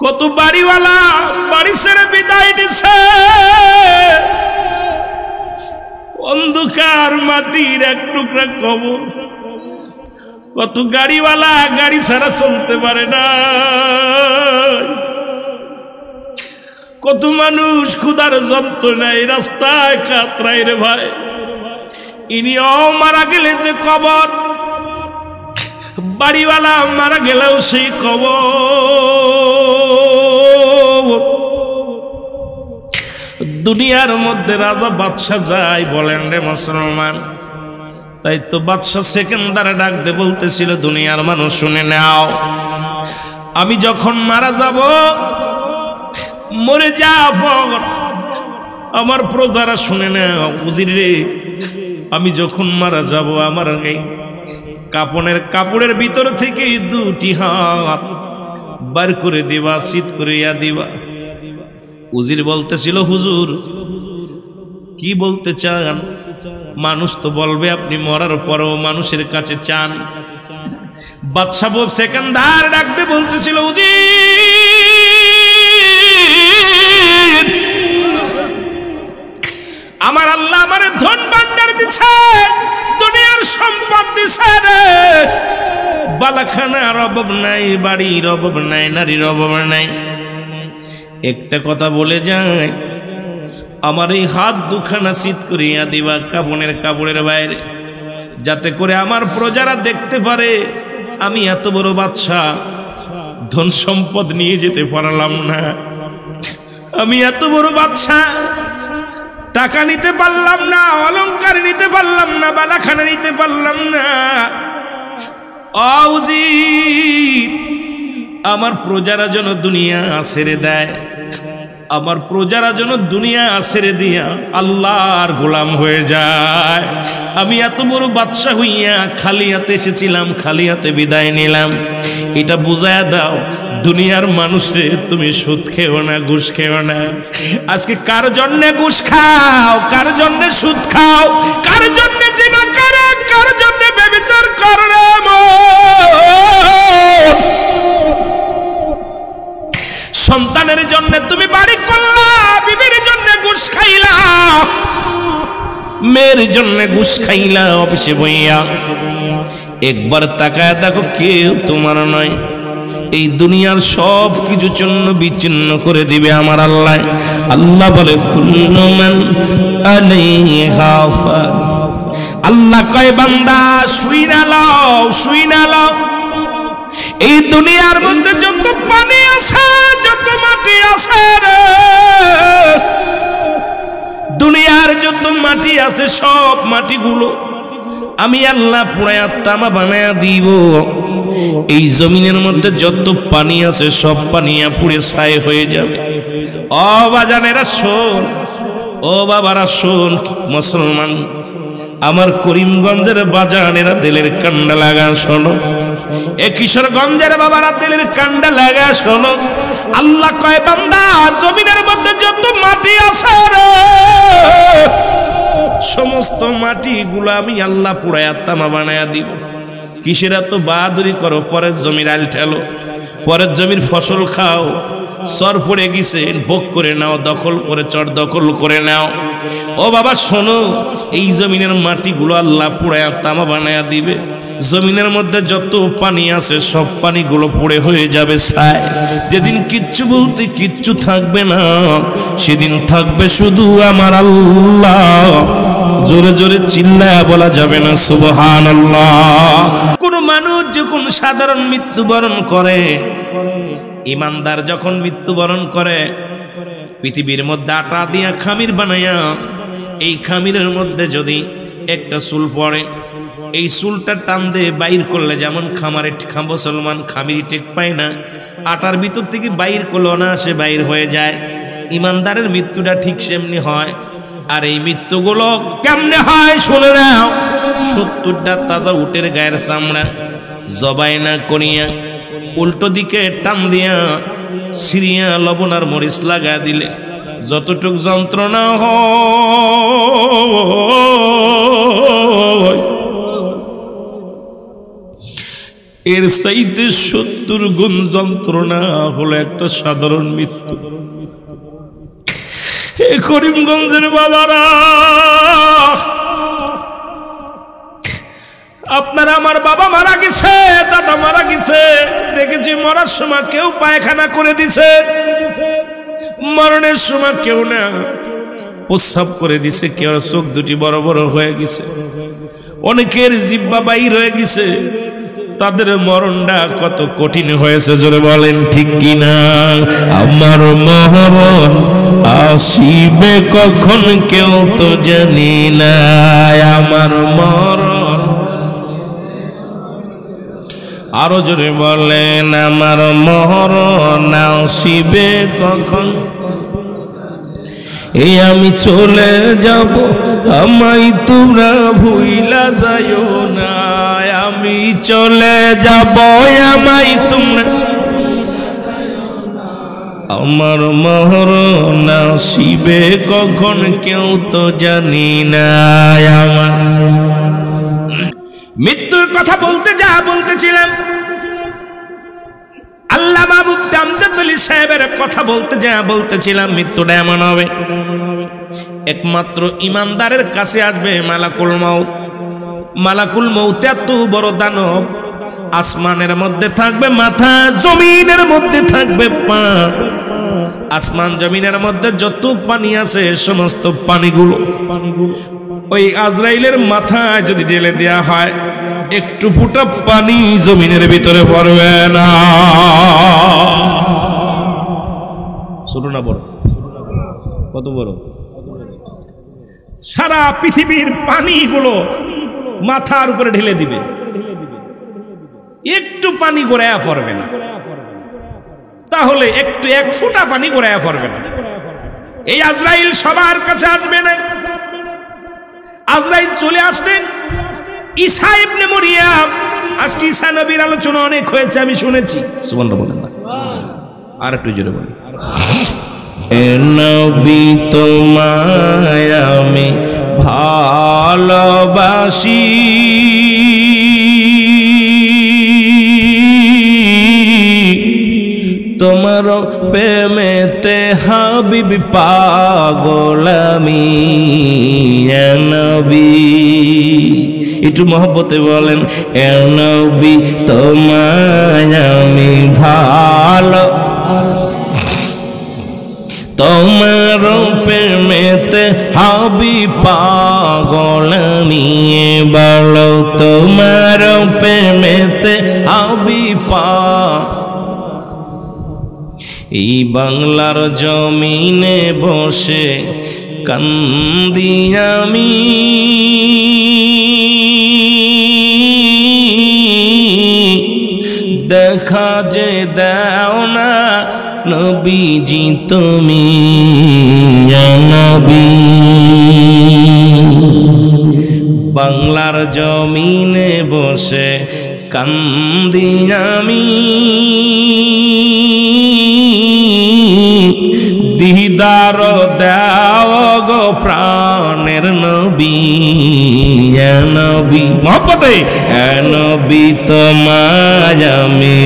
কত বাড়িওয়ালা বাড়ি ছেড়ে বিদায় দিছে, অন্ধকার মাটির এক টুকরা কবর। কত গাড়িওয়ালা গাড়ি ছাড়া চলতে পারে না, কত মানুষ ক্ষুধার যন্ত্রণায় রাস্তায় কাতরায় রে ভাই। ইনিও মারা গেলে যে কবর, বাড়িওয়ালা মারা গেলেও সেই কবর। দুনিয়ার মধ্যে রাজা বাদশা যায় বলেন রে মুসলমান, তাই তো বাদশা সেকেন্দারে ডাক দে বলতেছিল, দুনিয়ার মানুষ শুনে নাও, আমি যখন মারা যাব, মরে যাব, আমার প্রজারা শুনে নাও। উজির রে, আমি যখন মারা যাব, আমার এই কাপড়ের ভিতর থেকে দুটি হাত বার করে দিবা, শীত করিয়া দিবা। উজির বলতেছিল, হুজুর কি বলতে চান? মানুষ তো বলবে আপনি মরার পরও মানুষের কাছে চান। বাদশা সেকেন্দার ডাকতে বলতেছিল, উজির আমার আল্লাহ আমার ধন ভান্ডার দিছে, দুনিয়ার সম্পদ দিছে রে, বালাখানার অভাব নাই, বাড়ির অভাব নাই, নারীর অভাব নাই। একটা কথা বলে যায়, আমার এই হাত দুখানা শীত করিয়া দিবা কাপড়ের বাইরে, যাতে করে আমার প্রজারা দেখতে পারে আমি এত বড় বাদশা, ধন সম্পদ নিয়ে যেতে পারলাম না, আমি এত বড় বাদশা, টাকা নিতে পারলাম না, অলংকার নিতে পারলাম না, বালাখানা নিতে পারলাম না। উজির আমার প্রজারা যেন দুনিয়া ছেড়ে দেয়, আমার প্রজারা যেন দুনিয়া ছেড়ে দিয়া আল্লাহর গোলাম হয়ে যায়। আমি এত বড় বাদশা হইয়া খালি হাতে এসেছিলাম, খালি হাতে বিদায় নিলাম, এটা বুঝায়া দাও দুনিয়ার মানুষে তুমি সুদ খেও না, ঘুষ খেও না। আজকে কার জন্য ঘুষ খাও, কার জন্য সুদ খাও, কার জন্য জিনা করে, কার জন্য ব্যভিচার করে? সন্তানের জন্য তুমি বাড়ি করলা, বিবির জন্য ঘুষ খাইলা, মেয়ের জন্য ঘুষ খাইলা, অফিসে বইয়া। একবার তাকায় দেখো কেউ তোমার নয়, এই দুনিয়ার সব কিছু জন্য বিচ্ছিন্ন করে দিবে আমার আল্লাহ। আল্লাহ বলে কুল্লু মান আলাইহা ফান, আল্লাহ কয় বান্দা শুইনা লও, শুইনা লও, এই দুনিয়ার মধ্যে যত পানি আছে, যত মাটি আছে রে, দুনিয়ার যত মাটি আছে সব মাটিগুলো আমি আল্লাহ পুড়ায়া তামা বানায়া দিব। এই জমিনের মধ্যে যত পানি আছে সব পানি পুড়ে ছাই হয়ে যাবে। ও বাজানেরা শোন, ও বাবারা শোন, মুসলমান আমার করিমগঞ্জের বাজানেরা দিলের কান্ডা লাগা শোনো, এ কিশোরগঞ্জের বাবারা দিলের কান্ডা লাগা শোনো। আল্লাহ কয় বান্দা জমিনের মধ্যে যত মাটি আছে রে, সমস্ত মাটিগুলো আমি আল্লাহ পুড়ায়া তামা বানায়া দিব। কিসের এত বাহাদুরি করো? পরের জমির আল ঠেলো, পরের জমির ফসল খাও, চর পড়ে গেছে ভোগ করে নাও, দখল করে চর দখল করে নাও। ও বাবা শোনো, এই জমিনের মাটিগুলো আল্লাহ পুড়ায়া তামা বানায়া দিবে। জমিনের মধ্যে যত পানি আছে সব পানিগুলো পড়ে হয়ে যাবে ছাই। যেদিন কিচ্ছু বলতে কিচ্ছু থাকবে না, সেদিন থাকবে শুধু আমার আল্লাহ। জোরে জোরে চিল্লায়া বলা যাবে না সুবহানাল্লাহ। কোন মানুষ যখন সাধারণ মৃত্যুবরণ করে, ইমানদার যখন মৃত্যুবরণ করে, পৃথিবীর মধ্যে আটা দিয়া খামির বানায়া, এই খামিরের মধ্যে যদি একটা চুল পড়ে, এই চুলটা টান দিয়ে বাইর করলে যেমন খামারে মুসলমান খামির টেক পায় না, আটার ভিতর থেকে বাইর করলে অনায়াসে বাইর হয়ে যায়। ইমানদারের মৃত্যুটা ঠিক সেমনি হয়। আর এই মৃত্যুগুলো কেমনে হয় শুনে নাও। 70টা তাজা উটের গায়ের চামড়া জবাই না করিয়া উল্টো দিকে টান দিয়া সিরিয়া লবণ আর মরিচ লাগা দিলে যতটুক যন্ত্রণা হয়, এর চাইতে 70 গুণ যন্ত্রণা হলো একটা সাধারণ মৃত্যু। এ করিমগঞ্জের বাবারা, আপনারা, আমার বাবা মারা গেছে, দাদা মারা গেছে, দেখেছি মরার সময় কেউ পায়খানা করে দিছে, মরণের সময় কেউ না প্রস্রাব করে দিছে, কেউ চোখ দুটি বড় বড় হয়ে গেছে, অনেকের জিহ্বা বাইর হয়ে গেছে। তাদের মরণটা কত কঠিন হয়েছে জোরে বলেন ঠিক কিনা? আমার মরণ আসিবে কখন কেউ তো জানি না, আমার মরণ, আরো জোরে বলেন, আমার মরণ আসিবে কখন, এই আমি চলে যাব, আমায় তোমরা ভুইলা যাইও না, আমি চলে যাব, আমায় তোমরা, আমার মরণ আসিবে কখন কেউ তো জানি না। আমার মৃত্যুর কথা বলতে যা বলতেছিলাম, আল্লামা মুফতি আমজাদ আলী সাহেবের কথা বলতে যা বলতেছিলাম, মৃত্যুটা এমন হবে একমাত্র ইমানদারের কাছে আসবে মালাকুল মউত। মালাকুল মউত এত বড় দানব, আসমানের মধ্যে থাকবে মাথা, জমিনের মধ্যে থাকবে পা, আসমান জমিনের মধ্যে যত পানি আছে সমস্ত পানিগুলো ওই আজরাইলের মাথায় যদি ঢেলে দেয়া হয়, একটু ফুটা পানি জমিনের ভিতরে পড়বে না। ছোট না বড়? কত বড়? সারা পৃথিবীর পানিগুলো মাথার উপরে ঢেলে দিবে, একটু পানি গড়ায়া পড়বে না। তাহলে একটু এক ফুটা পানি গড়ায়া পড়বে না। এই আজরাইল সবার কাছে আসবে না। আজরাইল চলে আসলেন ঈসা ইবনে মরিয়ম। আজকে ঈসা নবীর আলোচনা অনেক হয়েছে, আমি শুনেছি। সুবহানাল্লাহ বলেন না? আর একটু জোরে বলেন। এ নবী তোমায় আমি ভালোবাসি, তোমার প্রেমেতে হাবিব পাগল আমি, এ নবী, একটু মহব্বতে বলেন, এ নবী তোমায় আমি ভালো, তোমার প্রেমেতে হাবিব পাগল আমি, বলো তোমার প্রেমেতে হাবিব পাগল। এই বাংলার জমিনে বসে কান্দি আমি, দেখা যে দাও না নবীজি তুমি, নবী। বাংলার জমিনে বসে কান্দি আমি, দিদার দাও গো প্রাণের নবী, নবী। মহব্বতে নবী তোমায় আমি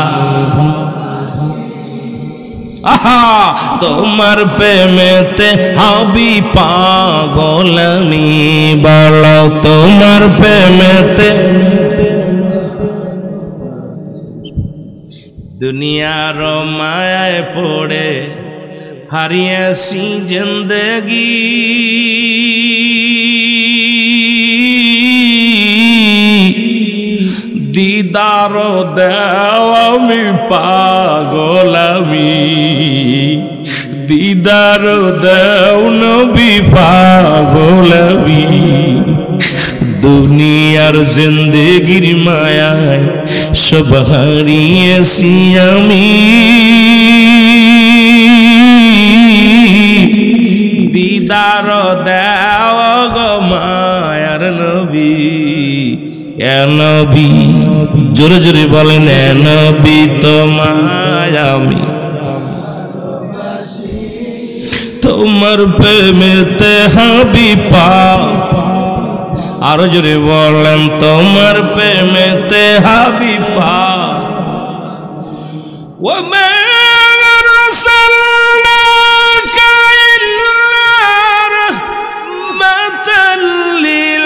আহা, তোমার প্রেমেতে হবি পাগল আমি, বলো তোমার প্রেমেতে। দুনিয়ার মায়ায় পড়ে হারিয়েছি জিন্দেগি, দিদার দেও আমি পাগল আমি, দিদার দেও নবী পাগল আমি। দুনিয়ার জিন্দেগির মায়ায় সব হারিয়েছি আমি, দিদার দেও গো মায়ার নবী, এ নবী। জোরে জোরে বলেন, এ নবী তোমায় আমি, তোমার প্রেমেতে হাবি পা। আরো জোরে বলেন তোমার প্রেমেতে হাবিব পাক ওয়া মা আরসালনাকা ইল্লা রাহমাতাল লিল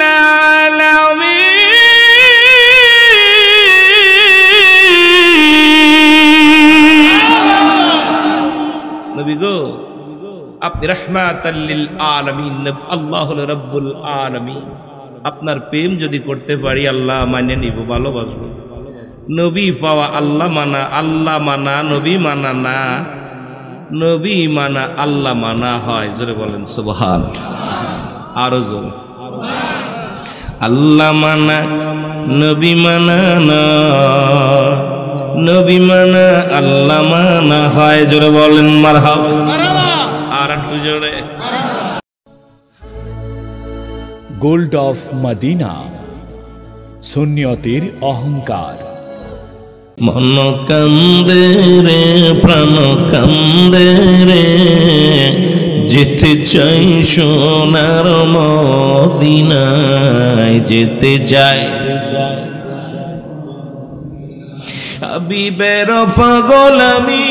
আলামিন নবী গো আপনি রাহমাতাল লিল আলামিন আল্লাহ হলো রব্বুল আলামিন আপনার প্রেম যদি করতে পারি আল্লাহ মানে নিব ভালোবাসবো নবী পাওয়া আল্লাহ মানা নবী মানা না নবী মানা আল্লাহ মানা হয় জোরে বলেন সুবহানাল্লাহ আরো জোরে আল্লাহ মানা নবী মানা না নবী মানা আল্লাহ মানা হয় জোরে বলেন মারহাবা আর একটু জোরে গোল্ড অফ মদিনা সুন্নিয়তের অহংকার মন কান্দে রে প্রাণ কান্দে রে যেতে চাই সোনার মদিনায় যেতে চাই হাবিবের পাগল আমি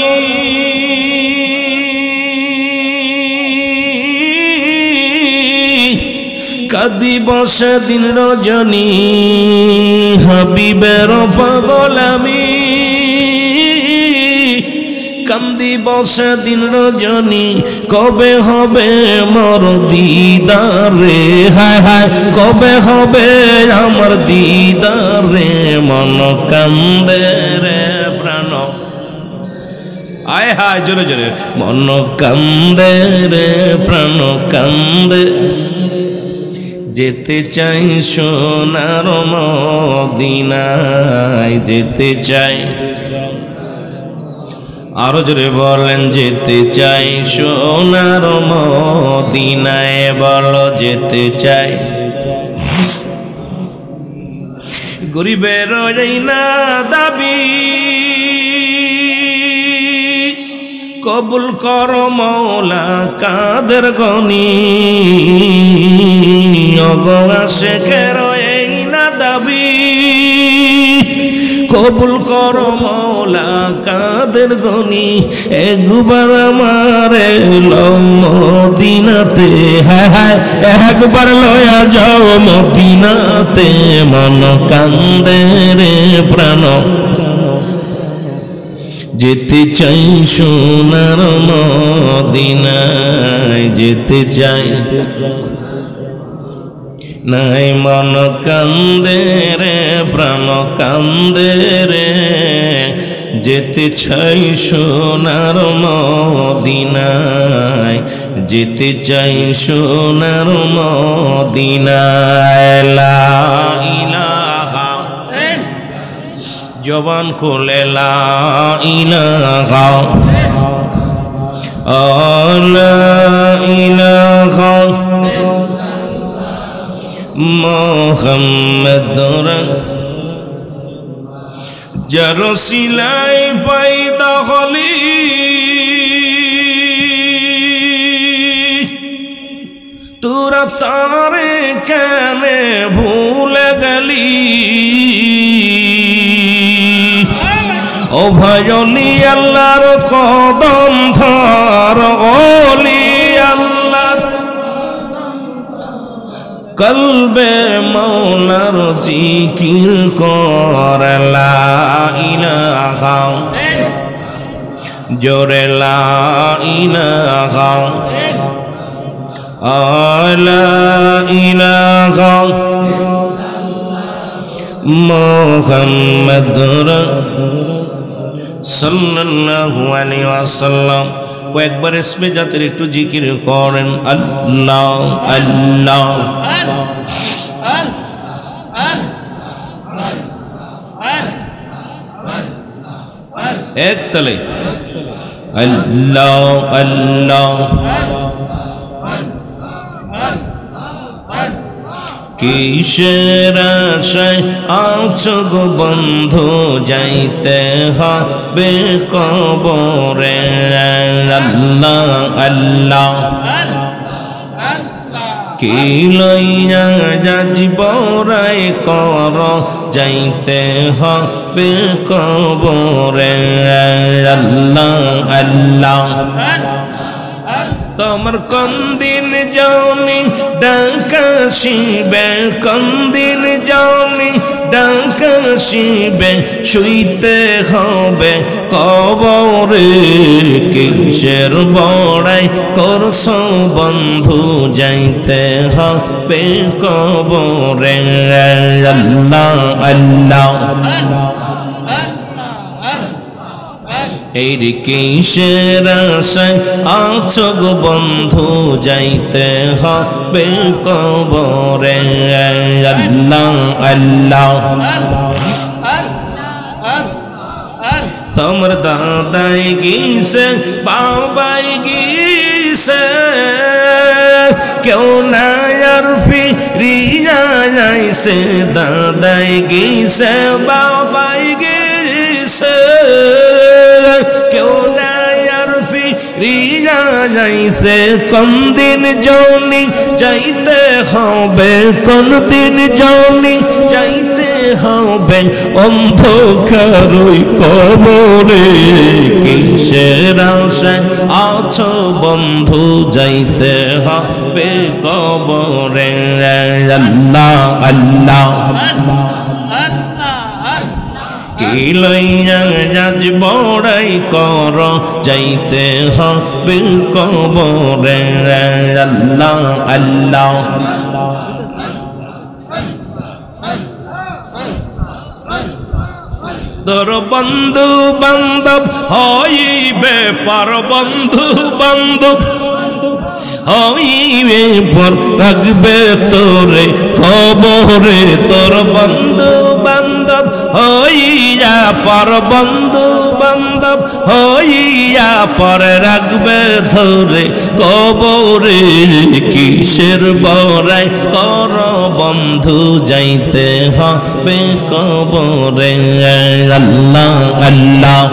কাঁদিব সেদিন রজনী হাবিবের পাগল আমি কান্দিব সেদিন রজনী কবে হবে মোর দিদার রে হায় হায় কবে হবে আমার দিদার রে মন কান্দে রে প্রাণ আয় হায় জোরে জোরে মন কান্দে রে প্রাণ কান্দে যেতে চাই সোনার মদিনায় যেতে চাই আরো জোরে বলেন যেতে চাই সোনার মদিনায় বলো যেতে চাই গরিবের এই না দাবি কবুল কর মৌলা কাদের গনি অগশেখের এই না দাবি কবুল কর মৌলা কাদের গনি একবার আমারে লও মদিনাতে হায় হায় একবার লয়া যাও মদিনাতে মন কান্দে রে প্রাণ যেতে চাই সোনার মদিনায় যেতে চাই নাই মন কান্দে রে প্রাণ কান্দে রে যেতে চাই সোনার মদিনায় যেতে চাই সোনার মদিনায় লা ইলাহা জবান খুলে লা ইলাহা লা ইলাহা মুহাম্মাদুর যার সিলাই পয়দা হলি তোরা তারে কেনে ভুলে গেলি ও ভাইনি আল্লাহর কদম ধর ওলি আল্লাহর কলবে মৌলার জিকির কর লা ইলাহা জোরে লা ইলাহা লা ইলাহা মুহাম্মাদুর সাল্লাল্লাহু আলাইহি ওয়াসাল্লাম কয়েকবার ইসমে জাতের একটু জিকির করেন আল্লাহ আল্লাহ এক তলে আল্লাহ আল্লাহ কিসের আশায় আছো গো বন্ধু যাইতে হবে কবরে আল্লাহ আল্লাহ কি লইয়া যাজিবরাই কর যাইতে হবে কবরে আল্লাহ আল্লাহ তোমার কোন দিন যাওনি ডাকাশিবে কোন দিন যাওনি ডাকাশিবে শুইতে হবে কবরে কিসের বড়াই করছ বন্ধু যাইতে হবে কবরে আল্লাহ আল্লাহ এই কিসের আশায় আছো গো বন্ধু যাইতে হবে কবরে আল্লাহ আল্লাহ তোমার দাদাই গিয়েছে বাবাই গিয়েছে কেউ না আর ফিরিয়া যাইছে দাদাই গিয়েছে বাবাই গিয়েছে কেউ না আর ফিরিয়া যাইছে কোন দিন জনি যাইতে হবে কোন দিন জনি যাইতে হবে অন্ধকার ওই কবরে কিসের আশায় আছো বন্ধু যাইতে হবে কবরে আল্লাহ আল্লাহ কি লইয়া যাজিবরাই কর যাইতে হবে কবরে আল্লাহ আল্লাহ তোর বন্ধু বান্ধব হইবে পর বন্ধু বান্ধব হইবে পর রাখবে তোরে কবরে তোর বন্ধু বান্ধব হইয়া পর বন্ধু বান্ধব হইয়া পরে রাখবে ধরে কবরে কিসের বড়াই কর বন্ধু যাইতে হবে কবরে আল্লাহ আল্লাহ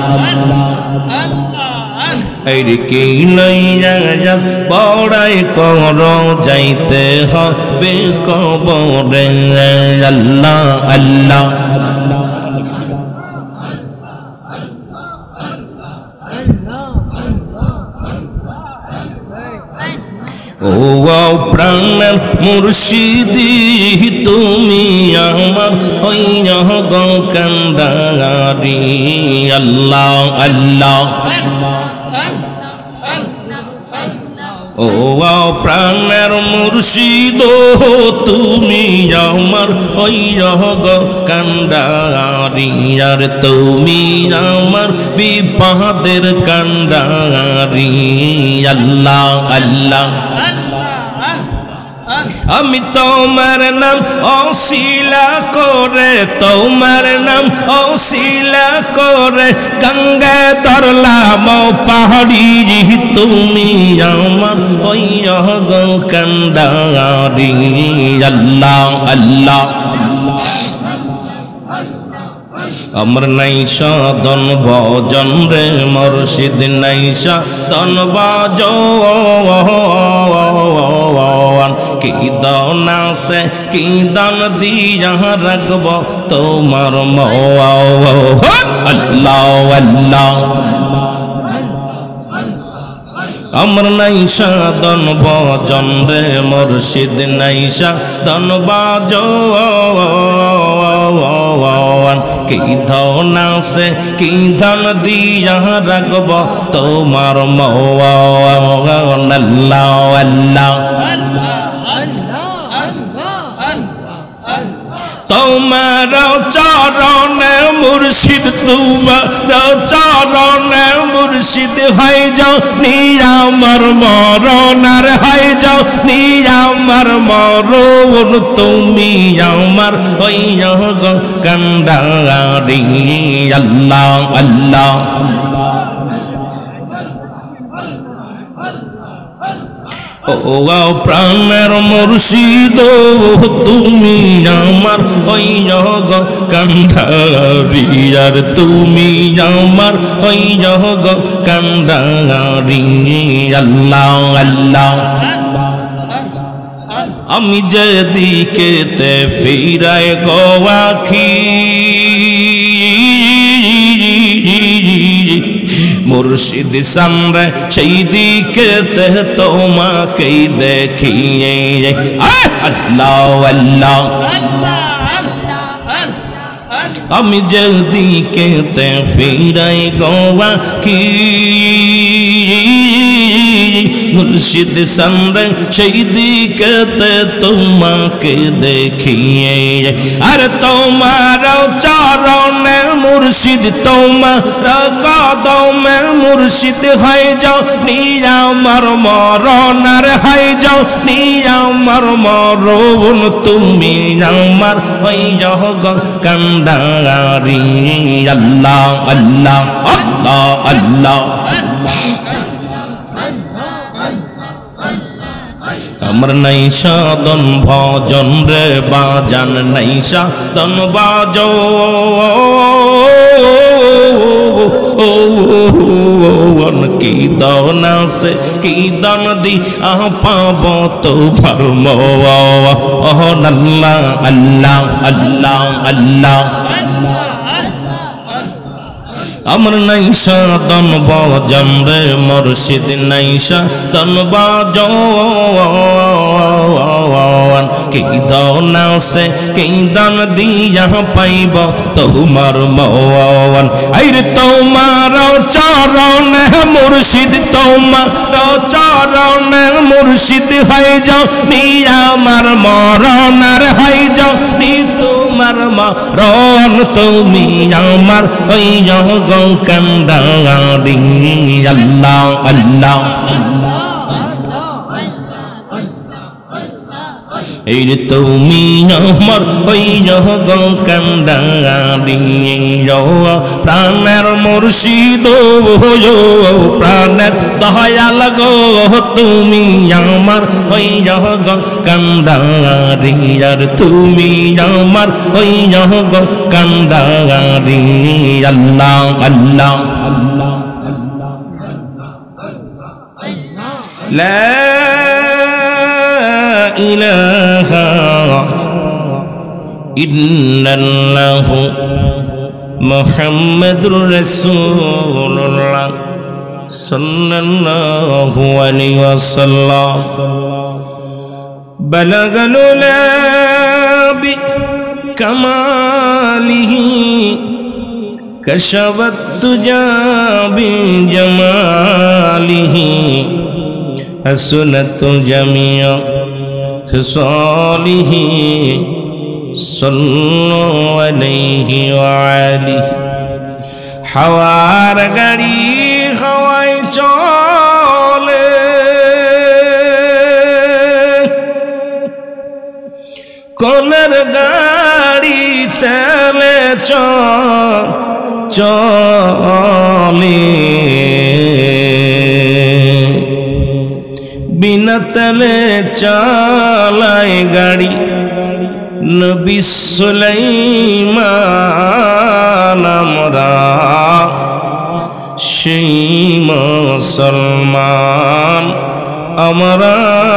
এই কি লইয়া বড়াই কর যাইতে হবে কবরে আল্লাহ আল্লাহ ও প্রাণের মুর্শিদি তুমি আমার হইয়া গো কান্ডারি আল্লাহ আল্লাহ ও প্রাণের মুর্শিদ তুমি আমার হইয়া গো কান্ডারি আর তুমি আমার বিপদের কান্ডারি আল্লাহ আল্লাহ আমি তোমার নাম অশিলা করে তোমার নাম অশিলা করে গঙ্গা ধরলাম পাহাড়ি তুমি আমার হইয়া গো কান্ডারি আল্লাহ আল্লাহ আমার নাইশা দন ভজন রে মুর্শিদ নাইশা দন ভজন কি দান আছে কি দান দিয়া রাখব তোমার আল্লাহ আল্লাহ আমার নাইশা দন ভজন রে মুর্শিদ নাইশা দন ভজন কি ধন আছে কি ধন দিয়া রাখব তোমার আল্লাহ আল্লাহ তোমার চরণে মুর্শিদ তোমার চরণে মুর্শিদ হয়ে যাও নিয়ামর মরণ আর হয়ে যাও নিয়ামর মরণ তুমি আমার হইয়া গো কান্ডারি আল্লাহ আল্লাহ ও প্রাণের মুর্শিদ তুমি আমার হইয়া গো কান্ডারি আর তুমি আমার হইয়া গো কান্ডারি আল্লাহ আল্লাহ আমি যেদিকেতে ফিরাই গো আখি মুর্শিদ সামনে সেই দিকেতে তোমাকেই দেখি আল্লাহ আল্লাহ আমি যেদিকেতে ফিরাই গো আখি মুর্শিদ সামনে সেই দিকেতে তোমাকে দেখিয়ে আর তোমার চরণে মুর্শিদ তোমার কদমে মুর্শিদ হয়ে যাও নিয়া আমার মরণ আর হয়ে যাও নিয়া আমার মরণ তুমি আমার হয়ে যাও গো কান্ডারি আল্লাহ আল্লাহ আল্লাহ আল্লাহ আমার নাই সাধন ভজন রে বাজান নাই সাধন বাজো কি দান আছে কি দান দি পাব তো ভরম আল্লাহ আল্লাহ আল্লাহ আল্লাহ আমার নাই সাধন ভজন রে মুর্শিদ নাই সাধন বাজন কি দান আছে কি দান দিয়া পাইব তোমার মওয়ান আইরে তোমার চরণে মুর্শিদ তোমার চরণে মুর্শিদ হয়ে যাও নিয়া আমার মরণ আর হয়ে যাও নি তোমার মরণ তুমি আমার হয়ে যাও গো কান্ডারি আল্লাহ আল্লাহ এই তুমি আমার ওই গো কান্ডারি প্রাণের মুর্শিদ প্রাণের দয়াল গো তুমি আমার ওই গো কান্ডারি আর তুমি আমার ওই গো কান্ডারি আল্লাহ আল্লাহ লা ইলাহা ইল্লাল্লাহু মুহাম্মাদুর রাসূলুল্লাহ সাল্লাল্লাহু আলাইহি ওয়াসাল্লাম বালাগাল উলা বিকামালিহি কাশাফাত তুজা বিজামালিহি হাসনাত জামিয়া خصاله صلوا عليه وآله হাওয়ার গাড়ি হাওয়ায় চলে কোলের গাড়ি তেলে চলে বিনা তেলে চালায় গাড়ি নবী সুলাইমান আমরা সেই মুসলমান আমরা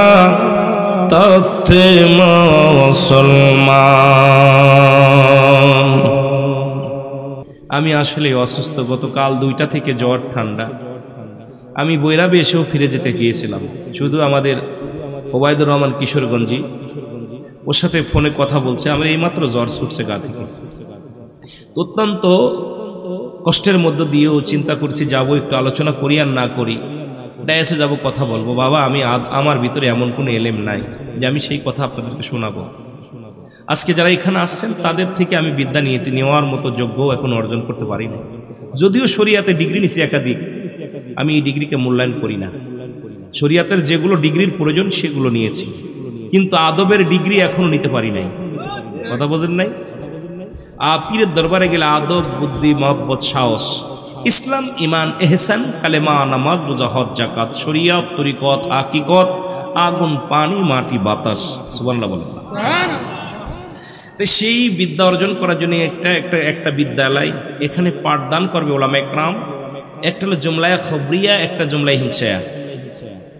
তথ্যে মুসলমান। আমি আসলে অসুস্থ, গতকাল 2টা থেকে জ্বর ঠান্ডা। আমি বৈরাবে এসেও ফিরে যেতে গিয়েছিলাম, শুধু আমাদের ওবায়দুর রহমান কিশোরগঞ্জি ওর সাথে ফোনে কথা বলছে, আমার এইমাত্র জ্বর ছুটছে গা থেকে। অত্যন্ত কষ্টের মধ্য দিয়েও চিন্তা করছি যাব একটু আলোচনা করি আর না করি, ডায়াসে যাব কথা বলবো। বাবা আমি আমার ভিতরে এমন কোনো এলেম নাই যে আমি সেই কথা আপনাদেরকে শোনাবো। আজকে যারা এখানে আসছেন তাদের থেকে আমি বিদ্যা নেওয়ার মতো যোগ্য এখন অর্জন করতে পারি না। যদিও শরিয়াতে ডিগ্রি নিছি একাধিক, আমি এই ডিগ্রিকে মূল্যায়ন করি না। শরিয়াতের যেগুলো ডিগ্রির প্রয়োজন সেগুলো নিয়েছি, কিন্তু আদবের ডিগ্রি এখনো নিতে পারি নাই। কথা বোঝেন নাই? পীরের দরবারে গেলে আদব, বুদ্ধি, মহব্বত, সাহস, ইসলাম, ইমান, এহসান, কালেমা, নামাজ, রোজা, হজ, জাকাত, শরিয়ত, তরিকত, হাকিকত, আগুন, পানি, মাটি, বাতাস, সুবহানাল্লাহ বলেন। তো সেই বিদ্যা অর্জন করার জন্য একটা বিদ্যালয় এখানে পাঠদান করবে ওলামা একরাম। একটা হলো জুমলায় খবরিয়া, একটা জুমলায় হিংসায়া।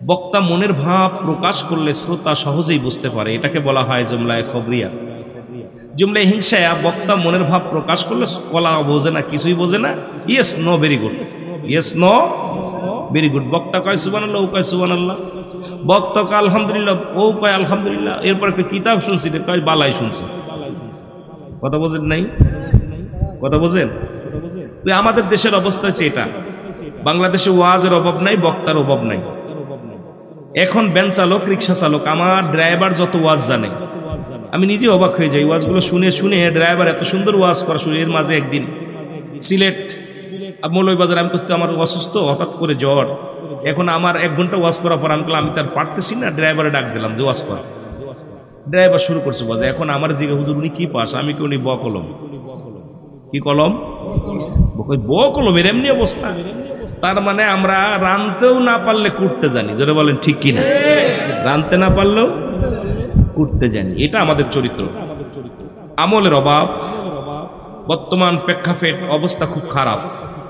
বক্তা মনের ভাব প্রকাশ করলে শ্রোতা সহজেই বুঝতে পারে, এটাকে বলা হয় জুমলায়ে খবরিয়া। জুমলায়ে হিংসায়া বক্তা মনের ভাব প্রকাশ করলে কলা বোঝে না, কিছুই বোঝে না, yes no very good, yes no very good. বক্তা কয় সুবহানাল্লাহ, ও কয় সুবহানাল্লাহ, বক্তা কয় আলহামদুলিল্লাহ, ও কয় আলহামদুলিল্লাহ, এরপর একটা কিতাব শুনছি, কয় বালাই শুনছে। কথা বোঝেন নাই? কথা বোঝেন? তো আমাদের দেশের অবস্থা হচ্ছে এটা, বাংলাদেশে ওয়াজের অভাব নাই, বক্তার অভাব নাই। এখন ভ্যান চালক, রিক্সা চালক, আমার ড্রাইভার যত ওয়াজ জানে, আমি নিজে অবাক হয়ে যাই ওয়াজগুলো শুনে শুনে। ড্রাইভার এত সুন্দর ওয়াজ করা শুনে। এর মাঝে একদিন সিলেট মৌলভীবাজার আমি করতে, আমার অসুস্থ, হঠাৎ করে জ্বর। এখন আমার 1 ঘন্টা ওয়াজ করার পর আমি তার পারতেছি না, ড্রাইভারে ডাক দিলাম যে ওয়াজ কর। ড্রাইভার শুরু করছে ওয়াজ। এখন আমার জিজ্ঞাসা, হুজুর উনি কি পাস? আমি কি উনি ব কলম? কি কলম? ব কলম। এর এমনি অবস্থা। তার মানে আমরা রানতেও না পারলে কুটতে জানি। যেটা বলেন ঠিক কিনা? রানতে না পারলেও কুটতে জানি, এটা আমাদের চরিত্র। আমলের অভাব, বর্তমান প্রেক্ষাপট অবস্থা খুব খারাপ।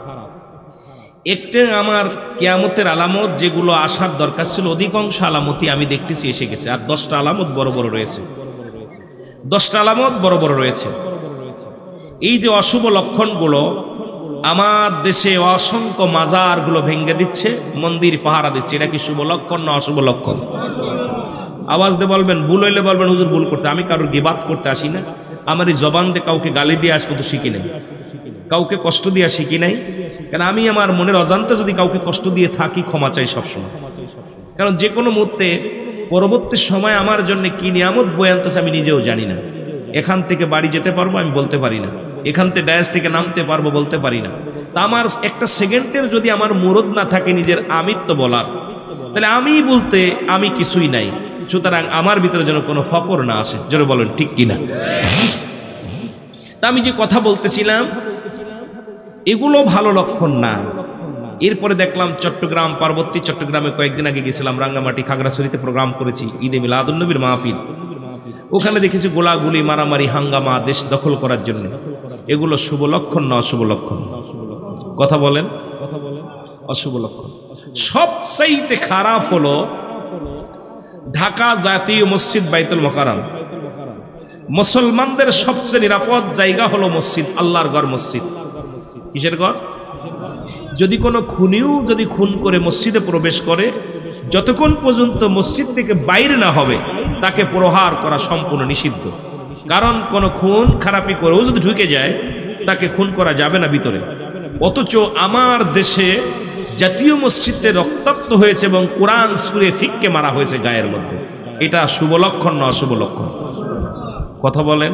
একটা আমার কিয়ামতের আলামত যেগুলো আসার দরকার ছিল, অধিকাংশ আলামতই আমি দেখতেছি এসে গেছে। আর 10টা আলামত বড় বড় রয়েছে, 10টা আলামত বড় বড় রয়েছে। এই যে অশুভ লক্ষণগুলো আমার দেশে অসংখ্য মাজারগুলো ভেঙে দিচ্ছে, মন্দির পাহারা দিচ্ছে, এটা কি শুভ লক্ষণ না অশুভ লক্ষণ? আওয়াজ দিয়ে বলবেন, ভুল হইলে বলবেন হুজুর ভুল করতে। আমি কারোর গিবাত করতে আসি না, আমার এই জবান দিয়ে কাউকে গালি দিয়ে আসবো তো শিখি নাই, কাউকে কষ্ট দিয়ে শিখি নাই। কারণ আমি আমার মনের অজান্তে যদি কাউকে কষ্ট দিয়ে থাকি, ক্ষমা চাই সবসময়। কারণ যে কোনো মুহূর্তে পরবর্তী সময় আমার জন্য কি নিয়ামত বয়ে আনতেছে আমি নিজেও জানি না। এখান থেকে বাড়ি যেতে পারবো আমি বলতে পারি না, এখান থেকে ডায়াস থেকে নামতে পারবো বলতে পারি না। তা আমার একটা সেকেন্ডের যদি আমার মুরদ না থাকে নিজের আমিত্ব বলার, তাহলে আমি বলতে আমি কিছুই নাই। সুতরাং আমার ভিতরে যেন কোনো ফকর না আসে। যেন বলেন ঠিক কিনা? তা আমি যে কথা বলতেছিলাম, এগুলো ভালো লক্ষণ না। এরপরে দেখলাম চট্টগ্রাম, পার্বতী চট্টগ্রামে কয়েকদিন আগে গেছিলাম, রাঙ্গামাটি খাগড়াছড়িতে প্রোগ্রাম করেছি, ঈদে মিলাদুন্নবীর মাহফিল। ওখানে দেখেছি গোলাগুলি, মারামারি, হাঙ্গামা, দেশ দখল করার জন্য। এগুলো শুভ লক্ষণ না অশুভ লক্ষণ? কথা বলেন। অশুভ লক্ষণ। সবচাইতে খারাপ হলো ঢাকা জাতীয় মসজিদ বাইতুল মোকাররম। মুসলমানদের সবচেয়ে নিরাপদ জায়গা হলো মসজিদ, আল্লাহর ঘর মসজিদ। কিসের ঘর? যদি কোনো খুনিও যদি খুন করে মসজিদে প্রবেশ করে, যতক্ষণ পর্যন্ত মসজিদ থেকে বাইরে না হবে তাকে প্রহার করা সম্পূর্ণ নিষিদ্ধ। কারণ কোন খুন খারাপি করেও যদি ঢুকে যায় তাকে খুন করা যাবে না ভিতরে। অথচ আমার দেশে জাতীয় মসজিদে রক্তাক্ত হয়েছে এবং কোরআন সূরা ফিককে মারা হয়েছে গায়ের মধ্যে। এটা শুভ লক্ষণ না অশুভ লক্ষণ? কথা বলেন।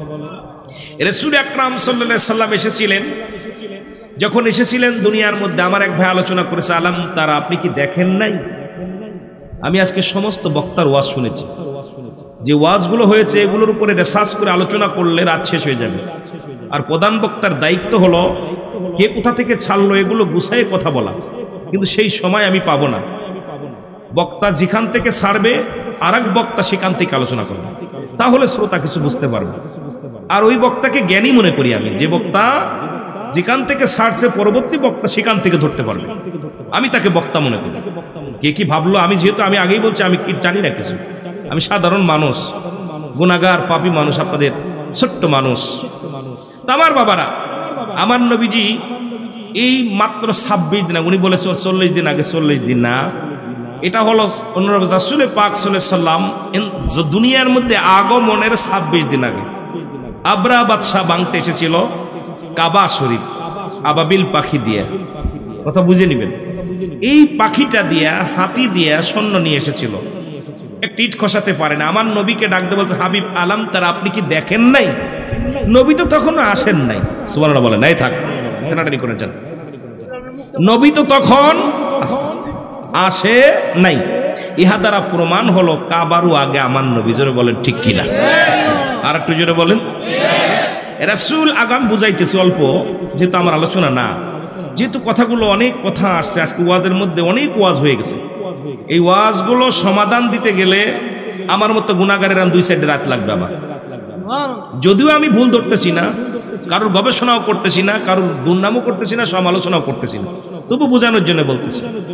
রাসূল আকরাম সাল্লাল্লাহু আলাইহি সাল্লাম এসেছিলেন, যখন এসেছিলেন দুনিয়ার মধ্যে, আমার এক ভাই আলোচনা করেছে, আলাম তারা, আপনি কি দেখেন নাই? আমি আজকে সমস্ত বক্তার ওয়াজ শুনেছি, যে ওয়াজগুলো হয়েছে এগুলোর উপরে রিসার্চ করে আলোচনা করলে রাত শেষ হয়ে যাবে। আর প্রধান বক্তার দায়িত্ব হলো কে কোথা থেকে ছাড়লো এগুলো গুছায়ে কথা বলা, কিন্তু সেই সময় আমি পাবো না। বক্তা যেখান থেকে ছাড়বে আর এক বক্তা সেখান থেকে আলোচনা করবে, তাহলে শ্রোতা কিছু বুঝতে পারবে। আর ওই বক্তাকে জ্ঞানী মনে করি আমি, যে বক্তা যেখান থেকে ছাড়ছে পরবর্তী বক্তা সেখান থেকে ধরতে পারবে, আমি তাকে বক্তা মনে করি। কে কি ভাবলো, আমি যেহেতু আমি আগেই বলছি আমি কি জানি না কিছু, আমি সাধারণ মানুষ, গুনাহগার পাপী মানুষ, আপনাদের ছোট্ট মানুষ। আমার বাবারা, আমার নবীজি এই মাত্র 26 দিন, উনি বলেছে 40 দিন আগে, 40 দিন না, এটা হলো রাসূল পাক সাল্লাল্লাহু আলাইহি সাল্লাম দুনিয়ার মধ্যে আগমনের 26 দিন আগে আবরা বাদশাহ বাংতে এসেছিল কাবা শরীফ আবাবিল পাখি দিয়ে। কথা বুঝে নিবেন, এই পাখিটা দিয়া, হাতি দিয়া সৈন্য নিয়ে এসেছিল, একটা ইট খসাতে পারে না। আমার নবীকে ডাকতে বলছে, হাবিব আলাম তারা, আপনি কি দেখেন নাই? নবী তো তখনও আসেন নাই। সুবহানাল্লাহ বলেন। নাই থাক, টানাটানি করে যান। নবী তো তখন আস্তে আস্তে আসে নাই। ইহা দ্বারা প্রমাণ হলো কাবারও আগে আমার নবী। জোরে বলেন ঠিক কিনা? আর একটু জোরে বলেন। রাসূল আগাম বুঝাইতেছে অল্প, যেহেতু আমার আলোচনা না, যেহেতু কথাগুলো অনেক কথা আসছে, আজকে ওয়াজের মধ্যে অনেক ওয়াজ হয়ে গেছে। এই ওয়াজগুলো সমাধান দিতে গেলে আমার মতো গুনাহগারের 2 সাইডে রাত লাগবে আমার। যদিও আমি ভুল ধরতেছি না, কারোর গবেষণাও করতেছি না, কারোর দুর্নামও করতেছি না, সমালোচনাও করতেছি না, তবু বোঝানোর জন্য বলতেছি।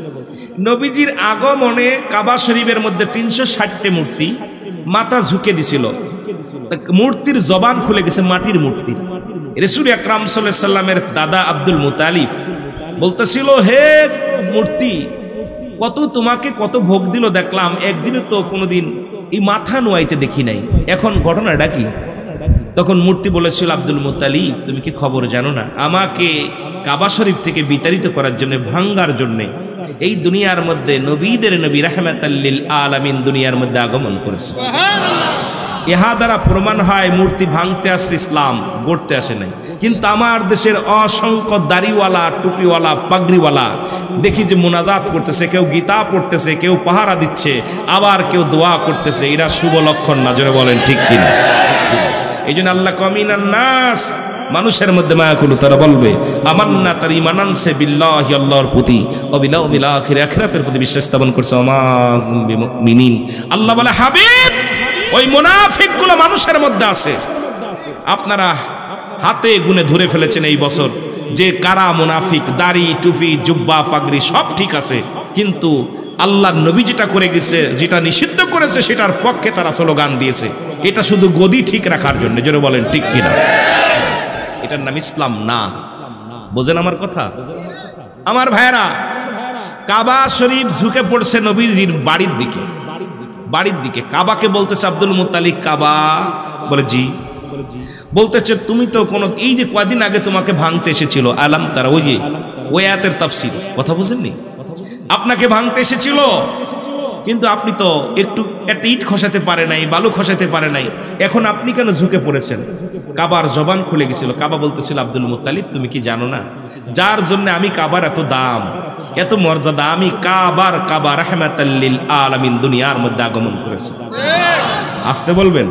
নবীজির আগমনে কাবা শরীফের মধ্যে 360টি মূর্তি মাথা ঝুঁকে দিছিল, মূর্তির জবান খুলে গেছে, মাটির মূর্তি। রাসূল আকরাম সাল্লাল্লাহু আলাইহি সাল্লামের দাদা আব্দুল মুতালিব বলতেছিল, হে মূর্তি, কত তোমাকে কত ভোগ দিল দেখলাম, একদিনও তো কোনোদিন এই মাথা নোয়াইতে দেখি নাই, এখন ঘটনাটা কি? তখন মূর্তি বলেছিল, আব্দুল মুতালিব, তুমি কি খবর জানো না, আমাকে কাবা শরীফ থেকে বিতাড়িত করার জন্য, ভাঙ্গার জন্য এই দুনিয়ার মধ্যে নবীদের নবী রাহমাতাল লিল আলামিন দুনিয়ার মধ্যে আগমন করেছে। ইহা দ্বারা প্রমাণ হয় মূর্তি ভাঙতে আসছে, ইসলাম গড়তে আসে নাই। কিন্তু আমার দেশের অসংখ্য দাড়িওয়ালা, টুপিওয়ালা, পাগড়িওয়ালা দেখি যে মুনাজাত করতেছে, কেউ গীতা পড়তেছে, কেউ পাহারা দিচ্ছে, আবার কেউ দোয়া করতেছে। এরা শুভ লক্ষণ না, জোরে বলেন ঠিক কিনা? এই জন্য আল্লাহ কমিনান নাস, মানুষের মধ্যে মায়া করলো, তারা বলবে আমান্না, তার ঈমান আনছে বিল্লাহি, আল্লাহর প্রতি, ও বিল ইয়াউমিল আখির, আখিরাতের প্রতি বিশ্বাস স্থাপন করছে। ওমা হুম বিমুমিনিন, আল্লাহ বলে হাবিব, ওই মুনাফিকগুলো মানুষের মধ্যে আছে। আপনারা হাতে গুনে ধরে ফেলেছেন এই বছর যে কারা মুনাফিক। দাড়ি, টুপি, জুব্বা, পাগড়ি সব ঠিক আছে, কিন্তু আল্লাহর নবী যেটা করে গেছে, যেটা নিষিদ্ধ করেছে, সেটার পক্ষে তারা স্লোগান দিয়েছে। এটা শুধু গদি ঠিক রাখার জন্য, জোরে বলেন ঠিক কিনা? এটার নাম ইসলাম না। বোঝেন আমার কথা? আমার ভাইয়েরা, কাবা শরীফ ঝুঁকে পড়ছে নবীজির বাড়ির দিকে, বাড়ির দিকে। কাবাকে বলতেছে আব্দুল মুত্তালিব, কাবা বলে জি। বলতেছে তুমি তো কোনো, এই যে কয়দিন আগে তোমাকে ভাঙতে এসেছিল, আলাম তারা, ওই যে ওই আয়াতের তাফসীর, কথা বুঝেননি? আপনাকে ভাঙতে এসেছিল, কিন্তু আপনি তো একটু একটা ইট খসাতে পারে নাই, বালু খসাতে পারে নাই, এখন আপনি কেন ঝুঁকে পড়েছেন? কাবার জবান খুলে গেছিল। কাবা বলতেছিল, আব্দুল মুত্তালিব, তুমি কি জানো না, যার জন্য আমি কাবার এত দাম, এত মর্যাদা, আমি কাবা রাহমাতাল লিল আলামিন দুনিয়ার মধ্যে আগমন করেছে। আসতে বলবেন?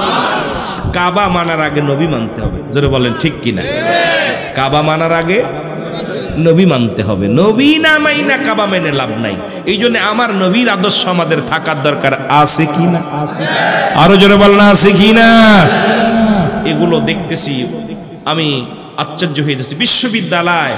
কাবা মানার আগে নবী মানতে হবে, জোরে বলেন ঠিক কিনা? কাবা মানার আগে নবী মানতে হবে। নবী না মাইনা কাবা মেনে লাভ নাই। এই জন্য আমার নবীর আদর্শ আমাদের থাকার দরকার আছে কিনা? আরো জোরে বলেন আছে কিনা? এগুলো দেখতেছি আমি আশ্চর্য হয়ে যাচ্ছি। বিশ্ববিদ্যালয়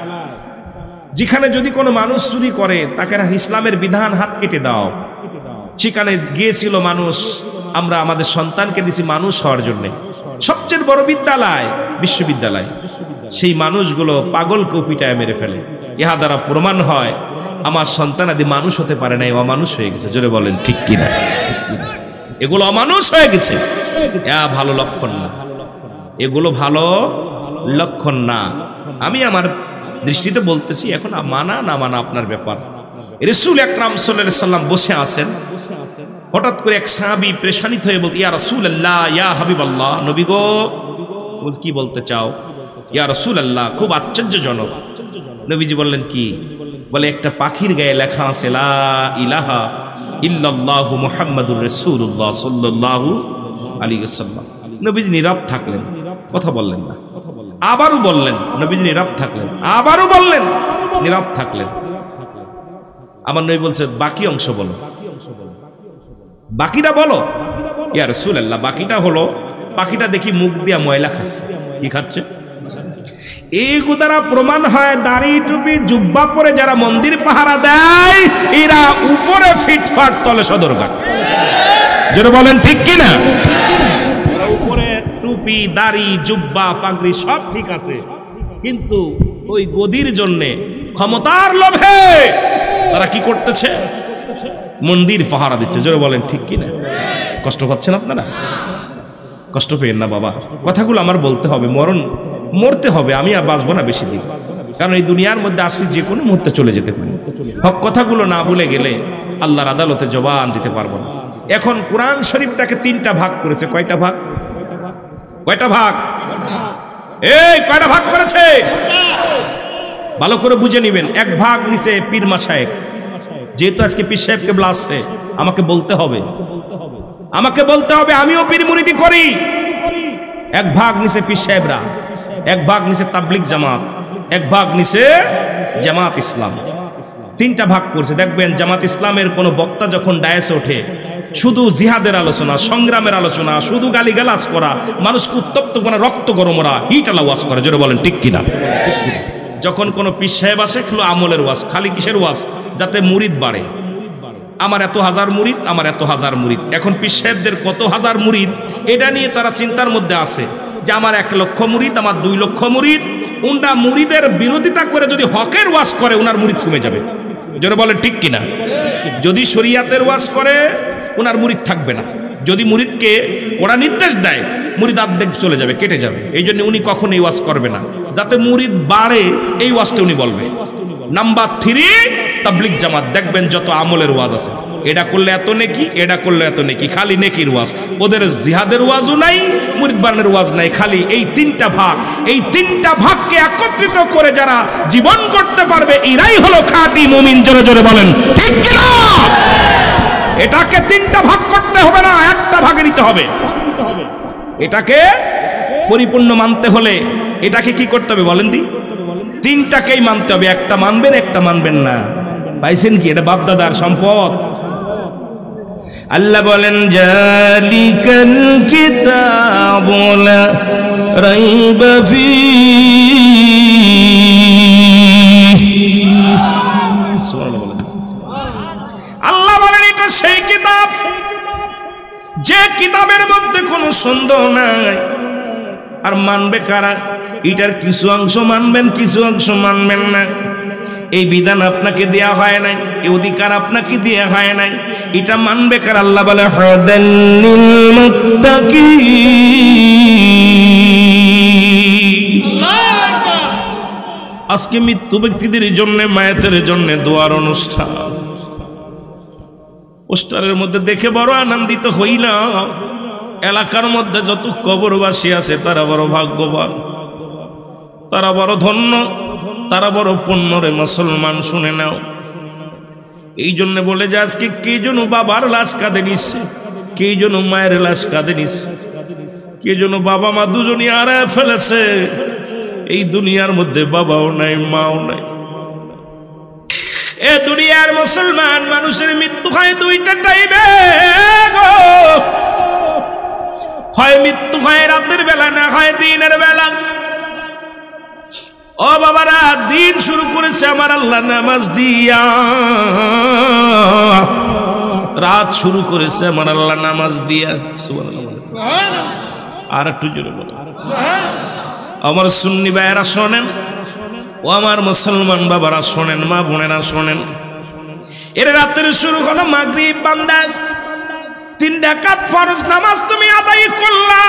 যেখানে যদি কোনো মানুষ চুরি করে তাকে ইসলামের বিধান হাত কেটে দাও, সেখানে গিয়েছিল মানুষ, আমরা আমাদের সন্তানকে দিছি মানুষ হওয়ার জন্য। সবচেয়ে বড় বিদ্যালয় বিশ্ববিদ্যালয়, সেই মানুষগুলো পাগলকে পিটায় মেরে ফেলে। ইহা দ্বারা প্রমাণ হয় আমার সন্তান আদি মানুষ হতে পারে নাই, অমানুষ হয়ে গেছে। জোরে বলেন ঠিক কিনা? এগুলো অমানুষ হয়ে গেছে, ভালো লক্ষণ না, এগুলো ভালো লক্ষণ না। আমি আমার দৃষ্টিতে বলতেছি, এখন মানা না মানা আপনার ব্যাপার। রাসূল আকরাম সাল্লাল্লাহু আলাইহি সাল্লাম বসে আছেন, হঠাৎ করে এক সাহাবী পেরেশানিত হয়ে বলতে, ইয়া রাসূলুল্লাহ, ইয়া হাবিবাল্লাহ, নবী গো, কি বলতে চাও? ইয়া রাসূলুল্লাহ, খুব আশ্চর্যজনক। নবীজি বললেন কি? বলে একটা পাখির গায়ে লেখা আছে লা ইলাহা ইল্লাল্লাহু মুহাম্মাদুর রাসূলুল্লাহ সাল্লাল্লাহু আলাইহি ওয়াসাল্লাম। নবীজি নীরব থাকলেন, কথা বললেন না। আবারও বললেন, নবীজি নীরব থাকলেন। আবারও বললেন, নীরব থাকলেন। আমার নবী বলছে, বাকি অংশ বলো, বাকিটা বলো। ইয়া রাসূলুল্লাহ, বাকিটা হলো, পাখিটা দেখি মুখ দিয়া ময়লা খাচ্ছে। কি খাচ্ছে? এই দ্বারা প্রমাণ হয় দাড়ি, টুপি, জুব্বা পরে যারা মন্দির পাহারা দেয়, এরা উপরে ফিটফাট, তলে সদরঘাট। যেটা বলেন ঠিক কিনা? উপরে টুপি, দাড়ি, জুব্বা, পাগড়ি সব ঠিক আছে, কিন্তু ওই গদির জন্যে, ক্ষমতার লোভে তারা কি করতেছে? মন্দির পাহারা দিচ্ছে। জোরে বলেন ঠিক কিনা? কষ্ট পাচ্ছেন আপনারা? কষ্ট পেয়েন না বাবা, কথাগুলো আমার বলতে হবে, মরতে হবে, আমি আর বাঁচবো না বেশি দিন, কারণ এই দুনিয়ার মধ্যে আসছি, যে কোনো মুহূর্তে চলে যেতে পারি। হক কথাগুলো না ভুলে গেলে আল্লাহর আদালতে জবান দিতে পারবো না। এখন কোরআন শরীফটাকে 3টা ভাগ করেছে। কয়টা ভাগ? কয়টা ভাগ? এই কয়টা ভাগ করেছে? ভালো করে বুঝে নিবেন। এক ভাগ নিচে পীর মাশায়েখ, যেহেতু আজকে পীর সাহেব কেবলা আসছে, আমাকে বলতে হবে, আমিও পীর মুরিদি করি। এক ভাগ নিচে পীর সাহেবরা, এক ভাগ নিচে তাবলিগ জামাত, এক ভাগ নিচে জামাত ইসলাম। 3টা ভাগ করছে। দেখবেন জামাত ইসলামের কোন বক্তা যখন ডায়াসে ওঠে, শুধু জিহাদের আলোচনা, সংগ্রামের আলোচনা, শুধু গালিগালাজ করা, মানুষকে উত্তপ্ত করা, রক্ত গরম করা, হিট আলা ওয়াজ করে। জোরে বলেন ঠিক কিনা? যখন কোনো পীর সাহেব আসে খালি আমলের ওয়াজ, খালি কিসের ওয়াজ? যাতে মুরিদ বাড়ে। আমার এত হাজার মুরিদ, আমার এত হাজার মুরিদ। এখন পীর সাহেবদের কত হাজার মুরিদ এটা নিয়ে তারা চিন্তার মধ্যে আছে যে আমার 1 লক্ষ মুরিদ, আমার 2 লক্ষ মুরিদ। উনটা মুরিদের বিরোধিতা করে যদি হকের ওয়াজ করে উনার মুরিদ কমে যাবে। যারা বলে ঠিক কিনা? যদি শরিয়াতের ওয়াজ করে ওনার মুরিদ থাকবে না। যদি মুরিদকে ওরা নির্দেশ দেয় মুরিদ আর্ধেক চলে যাবে, কেটে যাবে। এই জন্য উনি কখনো এই ওয়াজ করবে না, যাতে মুরিদ বাড়ে এই ওয়াজটা উনি বলবে। নাম্বার 3, তাবলিগ জামাত। দেখবেন যত আমলের ওয়াজ আছে, এটা করলে এত নেকি, এটা করলে এত নেকি, খালি নেকির ওয়াজ। ওদের জিহাদের ওয়াজও নাই, মুরিদ বাড়ানোর ওয়াজ নাই, খালি এই 3টা ভাগ। এই 3টা ভাগকে একত্রিত করে যারা জীবন করতে পারবে এরাই হলো খাঁটি মুমিন। জোরে জোরে বলেন ঠিক কিনা? এটাকে 3টা ভাগ করতে হবে না, একটা ভাগে নিতে হবে। এটাকে পরিপূর্ণ মানতে হলে এটাকে কি করতে হবে বলেন দি? 3টাকেই মানতে হবে, একটা মানবেন একটা মানবেন না। পাইছেন কি? এটা বাপ দাদার সম্পদ। আল্লাহ বলেন জালিকাল কিতাবু লা রাইবা ফীহি। সুবহানাল্লাহ বলেন। আল্লাহ বলেন এটা সেই কিতাব যে কিতাবের মধ্যে কোনো সন্দেহ নাই। আর মানবে কারা? এটার কিছু অংশ মানবেন, কিছু অংশ মানবেন না। এই বিধান আপনাকে দেয়া হয় নাই, এই অধিকার আপনাকে দেয়া হয় নাই। এটা মানবে কারা? আল্লাহ বলে হুদাল্লিল মুত্তাকিন। আজকে মৃত্যু ব্যক্তিদের জন্য, মায়েদের জন্য দোয়ার অনুষ্ঠান। পোস্টারের মধ্যে দেখে বড় আনন্দিত হইলাম। এলাকার মধ্যে যত কবরবাসী আছে তারা বড় ভাগ্যবান, তারা বড় ধন্য, তারা বড় পুণ্য রে মুসলমান। শুনে নাও, এই জন্য বলে যে আজকে কে যেন বাবার লাশ কাঁদে নিচ্ছে, কে যেন মায়ের লাশ কাঁদে নিচ্ছে, কে যেন বাবা মা দুজনই হারায় ফেলেছে। এই দুনিয়ার মধ্যে বাবাও নাই, মাও নাই। এ দুনিয়ার মুসলমান মানুষের মৃত্যু হয় 2টা টাইমে গো। হয় মৃত্যু হয় রাতের বেলা, না হয় দিনের বেলা। ও বাবারা, দিন শুরু করেছে আমার আল্লাহ নামাজ দিয়া, রাত শুরু করেছে আমার আল্লাহ নামাজ দিয়া। সুবহানাল্লাহ। আর একটু জোরে বলো। আমার সুন্নি ভাইয়েরা শোনেন, ও আমার মুসলমান বাবারা শোনেন, মা বোনেরা শোনেন। এর রাতের শুরু হলো মাগরিব। বান্দা 3 রাকাত ফরজ নামাজ তুমি আদায় করলা,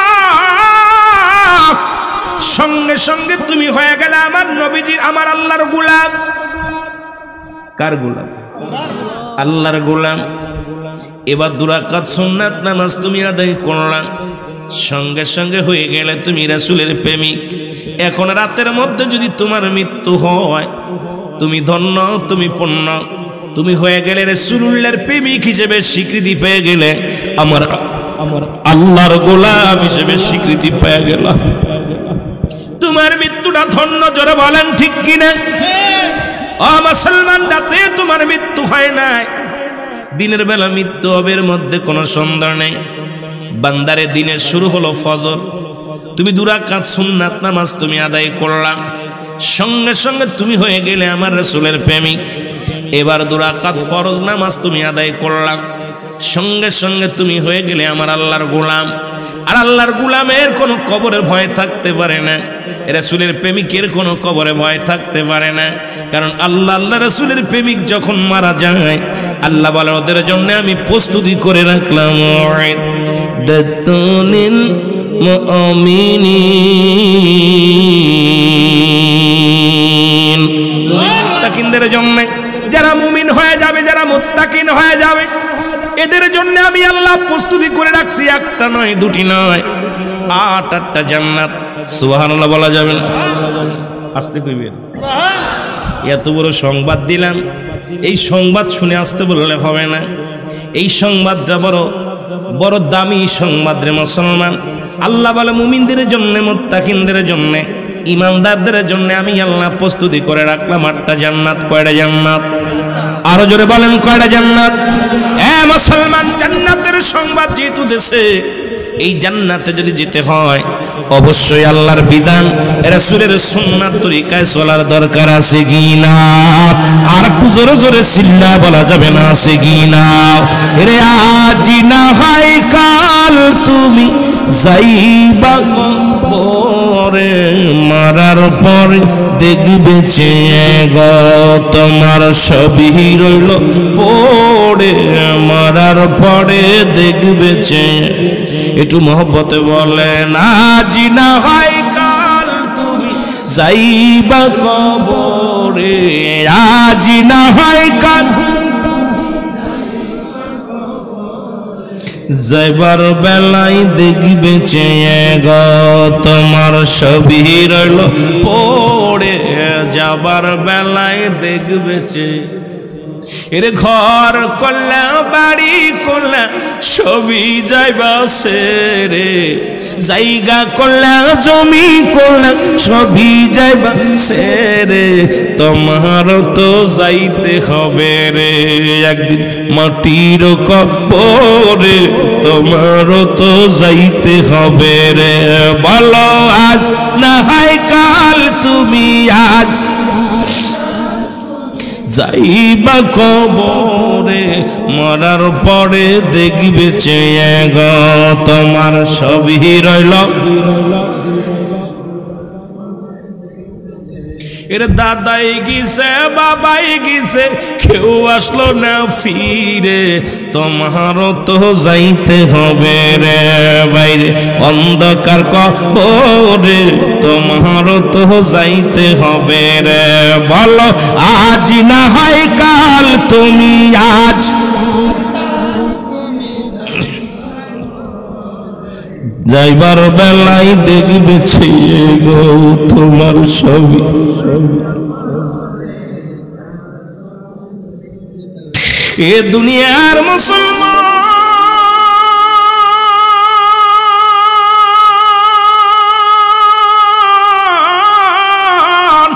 সঙ্গে সঙ্গে তুমি হয়ে গেলে আমার নবীজির, আমার আল্লাহর গোলাম। কার গোলাম? আল্লাহর গোলাম। এবার 2 রাকাত সুন্নাত নামাজ তুমি আদায় করলা, সঙ্গে সঙ্গে হয়ে গেলে তুমি রাসূলের প্রেমিক। এখন রাতের মধ্যে যদি তোমার মৃত্যু হয়, তুমি ধন্য, তুমি পুণ্য, তুমি হয়ে গেলে রাসূলুল্লাহর প্রেমিক হিসেবে স্বীকৃতি পেয়ে গেলে, আমার আল্লাহর গোলাম হিসেবে স্বীকৃতি পেয়ে গেল। তোমার মৃত্যুটা ধন্য। জোরে বলেন ঠিক কিনা? ও মুসলমান, রাতে তোমার মৃত্যু হয় নাই, দিনের বেলা মৃত্যু হবে, এর মধ্যে কোনো সন্দেহ নেই। বান্দারে দিনের শুরু হলো ফজর, তুমি 2 রাকাত সুন্নাত নামাজ তুমি আদায় করলা, সঙ্গে সঙ্গে তুমি হয়ে গেলে আমার রাসূলের প্রেমিক। এবার 2 রাকাত ফরজ নামাজ তুমি আদায় করলা, সঙ্গে সঙ্গে তুমি হয়ে গেলে আমার আল্লাহর গোলাম। আর আল্লাহর গোলামের কোনো কবরের ভয় থাকতে পারে না, রাসূলের প্রেমিকের কোনো কবরে ভয় থাকতে পারে না। কারণ আল্লাহ রাসূলের প্রেমিক যখন মারা যায়, আল্লাহ বলে ওদের জন্য আমি প্রস্তুতি করে রাখলাম দাতুনিল মুমিনিন। মুত্তাকিনদের জন্য, যারা মুমিন হয়ে যাবে, যারা মুত্তাকিন হয়ে যাবে, এদের জন্য আমি আল্লাহ প্রস্তুতি করে রাখছি। 1টা নয়, 2টি নয়, 8টা জান্নাত। সুবহানাল্লাহ বলা যাবে না? আসতে কইবেন। এত বড় সংবাদ দিলাম, এই সংবাদ শুনে আসতে বললে হবে না। এই সংবাদটা বড় বড় দামি সংবাদ রে মুসলমান। আল্লাহ বলে মুমিনদের জন্য, মুত্তাকিনদের জন্য, ইমানদারদের জন্য আমি আল্লাহ প্রস্তুতি করে রাখলাম 8টা জান্নাত। কয়টা জান্নাত? আরো জোরে বলেন কয়টা জান্নাত? মুসলমান, জান্নাতের সংবাদ যেহেতু দেশে, এই জান্নাতে যদি যেতে হয় অবশ্যই আল্লাহর বিধান রাসূলের সুন্নাত তরিকায় চলার দরকার আছে কি না? আর একটু জোরে জোরে চিল্লা বলা যাবে না, আছে কি না? রে আজ না হয় কাল তুমি যাইবা কবরে, মারার পরে দেখবে চেয়ে গো তোমার সবই রইল পড়ে, মারার পরে দেখবে চেয়ে। একটু মহব্বতে বলেন, আজ না হয় কাল তুমি যাইবা কবরে, আজ না হয় কাল যাইবার বেলায় দেখবে চেয়ে গো তোমার সবই রইল পড়ে, যাবার বেলায় দেখবে চেয়ে। এর ঘর করলে বাড়ি করলে সবই যাইবা সেরে, জায়গা করলে জমি করলে সবই যাইবা সেরে, তোমার তো যাইতে হবে রে একদিন মাটির কবরে, তোমার তো যাইতে হবে রে। বলো আজ না হয় কাল তুমি আজ যাইবা কবরে, মরার পরে দেখবে চেয়ে গো তোমার সবই রইল। এর দাদাই গিয়েছে বাবাই গিয়েছে কেউ আসলো না ফিরে, তোমারও তো যাইতে হবে রে বাইরে অন্ধকার কবরে, তোমারও তো যাইতে হবে রে। বলো আজ না হয় কাল তুমি আজ যাইবার বেলায় দেখবে ছেয়ে গো তোমার সবই। এ দুনিয়ার মুসলমান,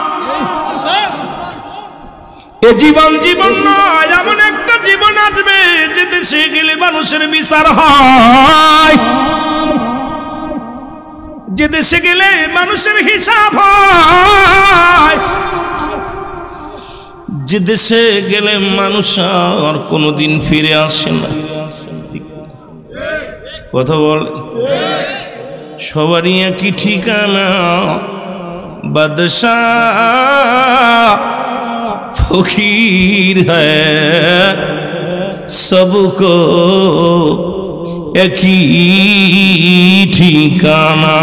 এ জীবন জীবন নয়, এমন একটা জীবন আসবে যে দেশে গেলে মানুষের বিচার হয়, যে দেশে গেলে মানুষের হিসাব হয়, যে দেশে গেলে মানুষ আর কোনোদিন ফিরে আসে না। কথা বল, সবারই একই ঠিকানা, বাদশাহ ফকির হ্যায় সবকো একই ঠিকানা।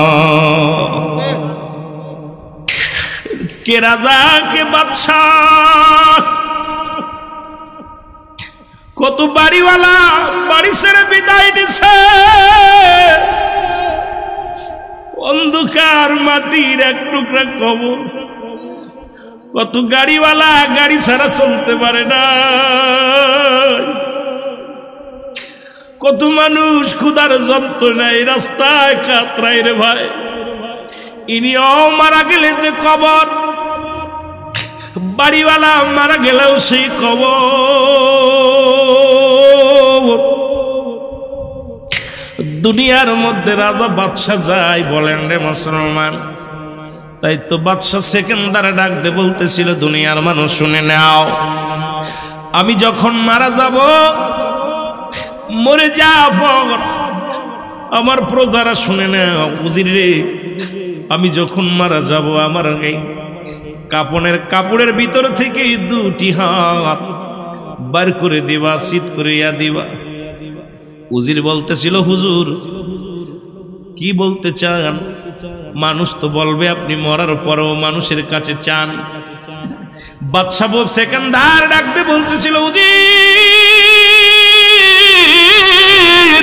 কে রাজা কে বাদশাহ, কত বাড়িওয়ালা বাড়ি ছেড়ে বিদায় দিছে, অন্ধকার মাটির এক টুকরা কবর। কত গাড়িওয়ালা গাড়ি ছাড়া চলতে পারে না, কত মানুষ ক্ষুধার যন্ত্রণায় রাস্তায় কাতরায় রে ভাই। ইনিও মারা গেলে যে কবর, বাড়িওয়ালা মারা গেলেও সেই কবর। দুনিয়ার মধ্যে রাজা বাদশা যায় বলেন রে মুসলমান, তাই তো বাদশা সেকেন্দারে ডাক দে বলতেছিল, দুনিয়ার মানুষ শুনে নাও, আমি যখন মারা যাব, মরে যাব, আমার প্রজারা শুনে নাও, উজির রে আমি যখন মারা যাব, আমার এই কাপড়ের ভিতর থেকে দুটি হাত বার করে দিবা, শীত করিয়া দিবা। উজির বলতেছিল, হুজুর কি বলতে চান? মানুষ তো বলবে আপনি মরার পরও মানুষের কাছে চান। বাদশাহ সেকেন্দার ডাকতে বলতেছিল, উজির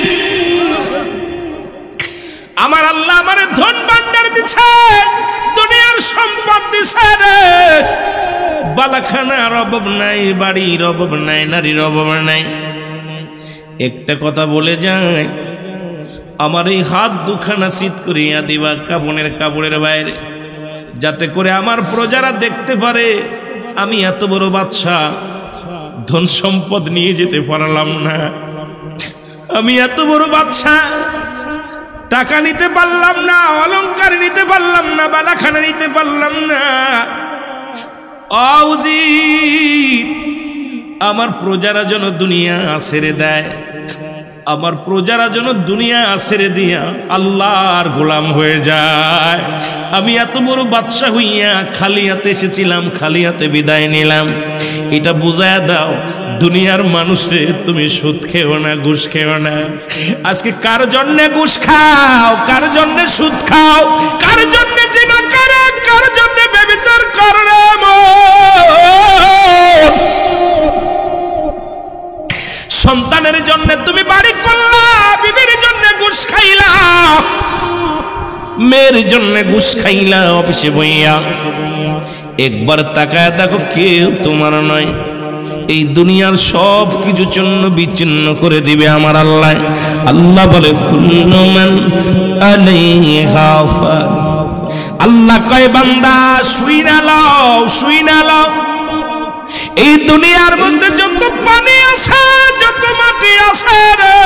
আমার আল্লাহ আমার ধন ভান্ডার দিচ্ছে, দুনিয়ার সম্পদ দিছে রে, বালাখানার অভাব নাই, বাড়ির অভাব নাই, নারীর অভাব নাই। একটা কথা বলে যায়, আমার এই হাত দুখানা শীত করিয়া দিবা কাপড়ের বাইরে, যাতে করে আমার প্রজারা দেখতে পারে আমি এত বড় বাদশা, ধন সম্পদ নিয়ে যেতে পারলাম না, আমি এত বড় বাদশা টাকা নিতে পারলাম না, অলংকার নিতে পারলাম না, বালাখানা নিতে পারলাম না। উজির, আমার প্রজারা যেন দুনিয়া ছেড়ে দেয়, আমার প্রজারা যেন দুনিয়া ছেড়ে দিয়া আল্লাহর গোলাম হয়ে যায়। আমি এত বড় বাদশা হইয়া খালি হাতে এসেছিলাম, খালি হাতে বিদায় নিলাম। এটা বুঝায়া দাও দুনিয়ার মানুষে, তুমি সুদ খেও না, ঘুষ খেও না। আজকে কার জন্যে ঘুষ খাও, কার জন্যে সুদ খাও, কার জন্যে জিনা করো, কার জন্যে ব্যভিচার করো রে সন্তানের জন্য তুমি বাড়ি করলা, বিবির জন্য ঘুষ খাইলা, মেয়ের জন্য ঘুষ খাইলা অফিসে বইয়া। একবার তাকায় দেখো কেউ তোমার নয়। এই দুনিয়ার সব কিছু চূর্ণ বিচ্ছিন্ন করে দিবে আমার আল্লাহ। আল্লাহ বলে কুল্লু মান আলাইহা ফান। আল্লাহ কয় বান্দা শুই না লও, শুই না লও। এই দুনিয়ার মধ্যে যত পানি আছে, যত মাটি আছে রে,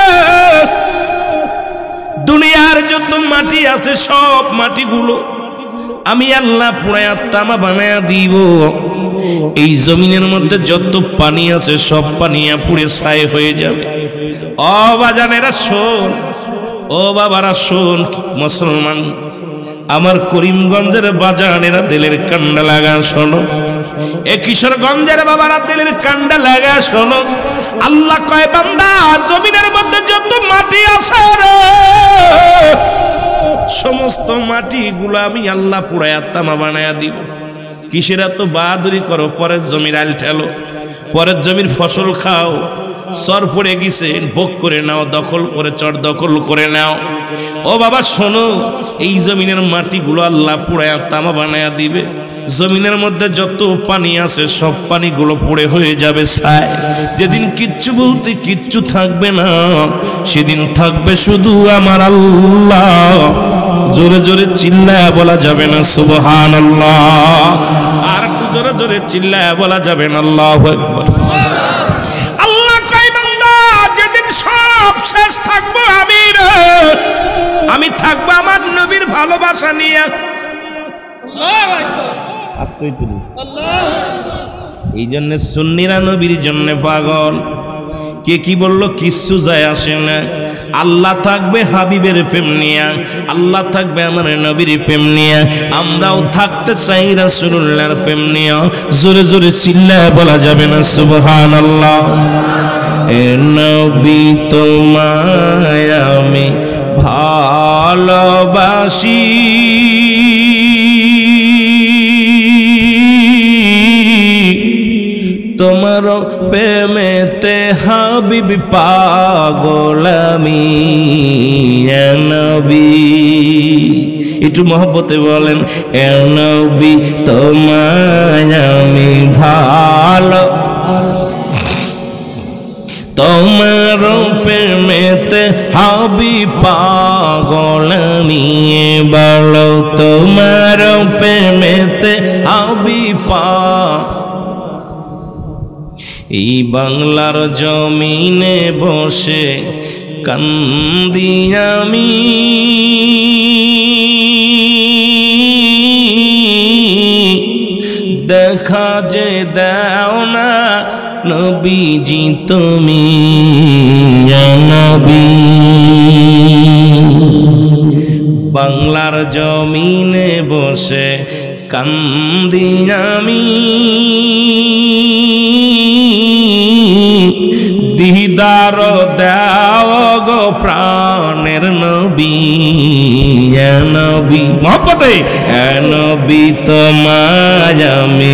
দুনিয়ার যত মাটি আছে সব মাটিগুলো আমি আল্লাহ পুড়ায়া তামা বানায়া দিব। এই জমিনের মধ্যে যত পানি আছে সব পানিয়া পুড়ে ছাই হয়ে যাবে। ও বাজানেরা শোন, ও বাবারা শোন, মুসলমান আমার করিমগঞ্জের বাজানেরা দিলের কান্ডা লাগা শোনো, এ কিশোরগঞ্জের বাবারা দিলের কান্ডা লাগা শোনো। আল্লাহ কয় বান্দা জমিনের মধ্যে যত মাটি আছে রে, সমস্ত মাটিগুলো আমি আল্লাহ পুড়ায়া তামা বানায়া দিব। কিসের এত বাহাদুরি করো? পরের জমির আল ঠেলো, পরের জমির ফসল খাও, চর পড়ে গেছে ভোগ করে নাও, দখল করে চর দখল করে নাও। ও বাবা শোনো, এই জমিনের মাটিগুলো আল্লাহ পুড়ায়া তামা বানায়া দিবে। জমিনের মধ্যে যত পানি আছে সব পানিগুলো পড়ে হয়ে যাবে ছাই। যেদিন কিচ্ছু বলতে কিচ্ছু থাকবে না, সেদিন থাকবে শুধু আমার আল্লাহ। জোরে জোরে চিল্লায়া বলা যাবে না সুবহানাল্লাহ? আর একটু জোরে জোরে চিল্লায়া বলা যাবে না আল্লাহু আকবার? আল্লাহ কয় বান্দা যেদিন সব শেষ থাকবো আমি রে, আমি থাকবো আমার নবীর ভালোবাসা নিয়ে। আল্লাহু আকবার। এই জন্য সুন্নিরা নবীর জন্য পাগল। কে কি বললো কিচ্ছু যায় আসে না। আল্লাহ থাকবে হাবিবের প্রেম নিয়া, আল্লাহ থাকবে আমার নবীর প্রেম নিয়া। আমরাও থাকতে চাই রাসূলুল্লাহর প্রেম নিয়া। জোরে জোরে চিল্লায় বলা যাবে না সুবহানাল্লাহ? এ নবী তোমায় আমি ভালোবাসি, তোমার প্রেমেতে হাবিব পাগল আমি এ নবী। একটু মহব্বতে বলেন, এ নবী তোমায় আমি ভালো, তোমার প্রেমেতে হাবিব পাগল আমি। বলো তোমার প্রেমেতে হাবিব পাগল। এই বাংলার জমিনে বসে কান্দি আমি, দেখা যে দাও না নবীজি তুমি নবী। বাংলার জমিনে বসে কান্দি আমি, দিদার দাও গো প্রাণের নবী নবী। মহব্বতে এ নবী তোমায় আমি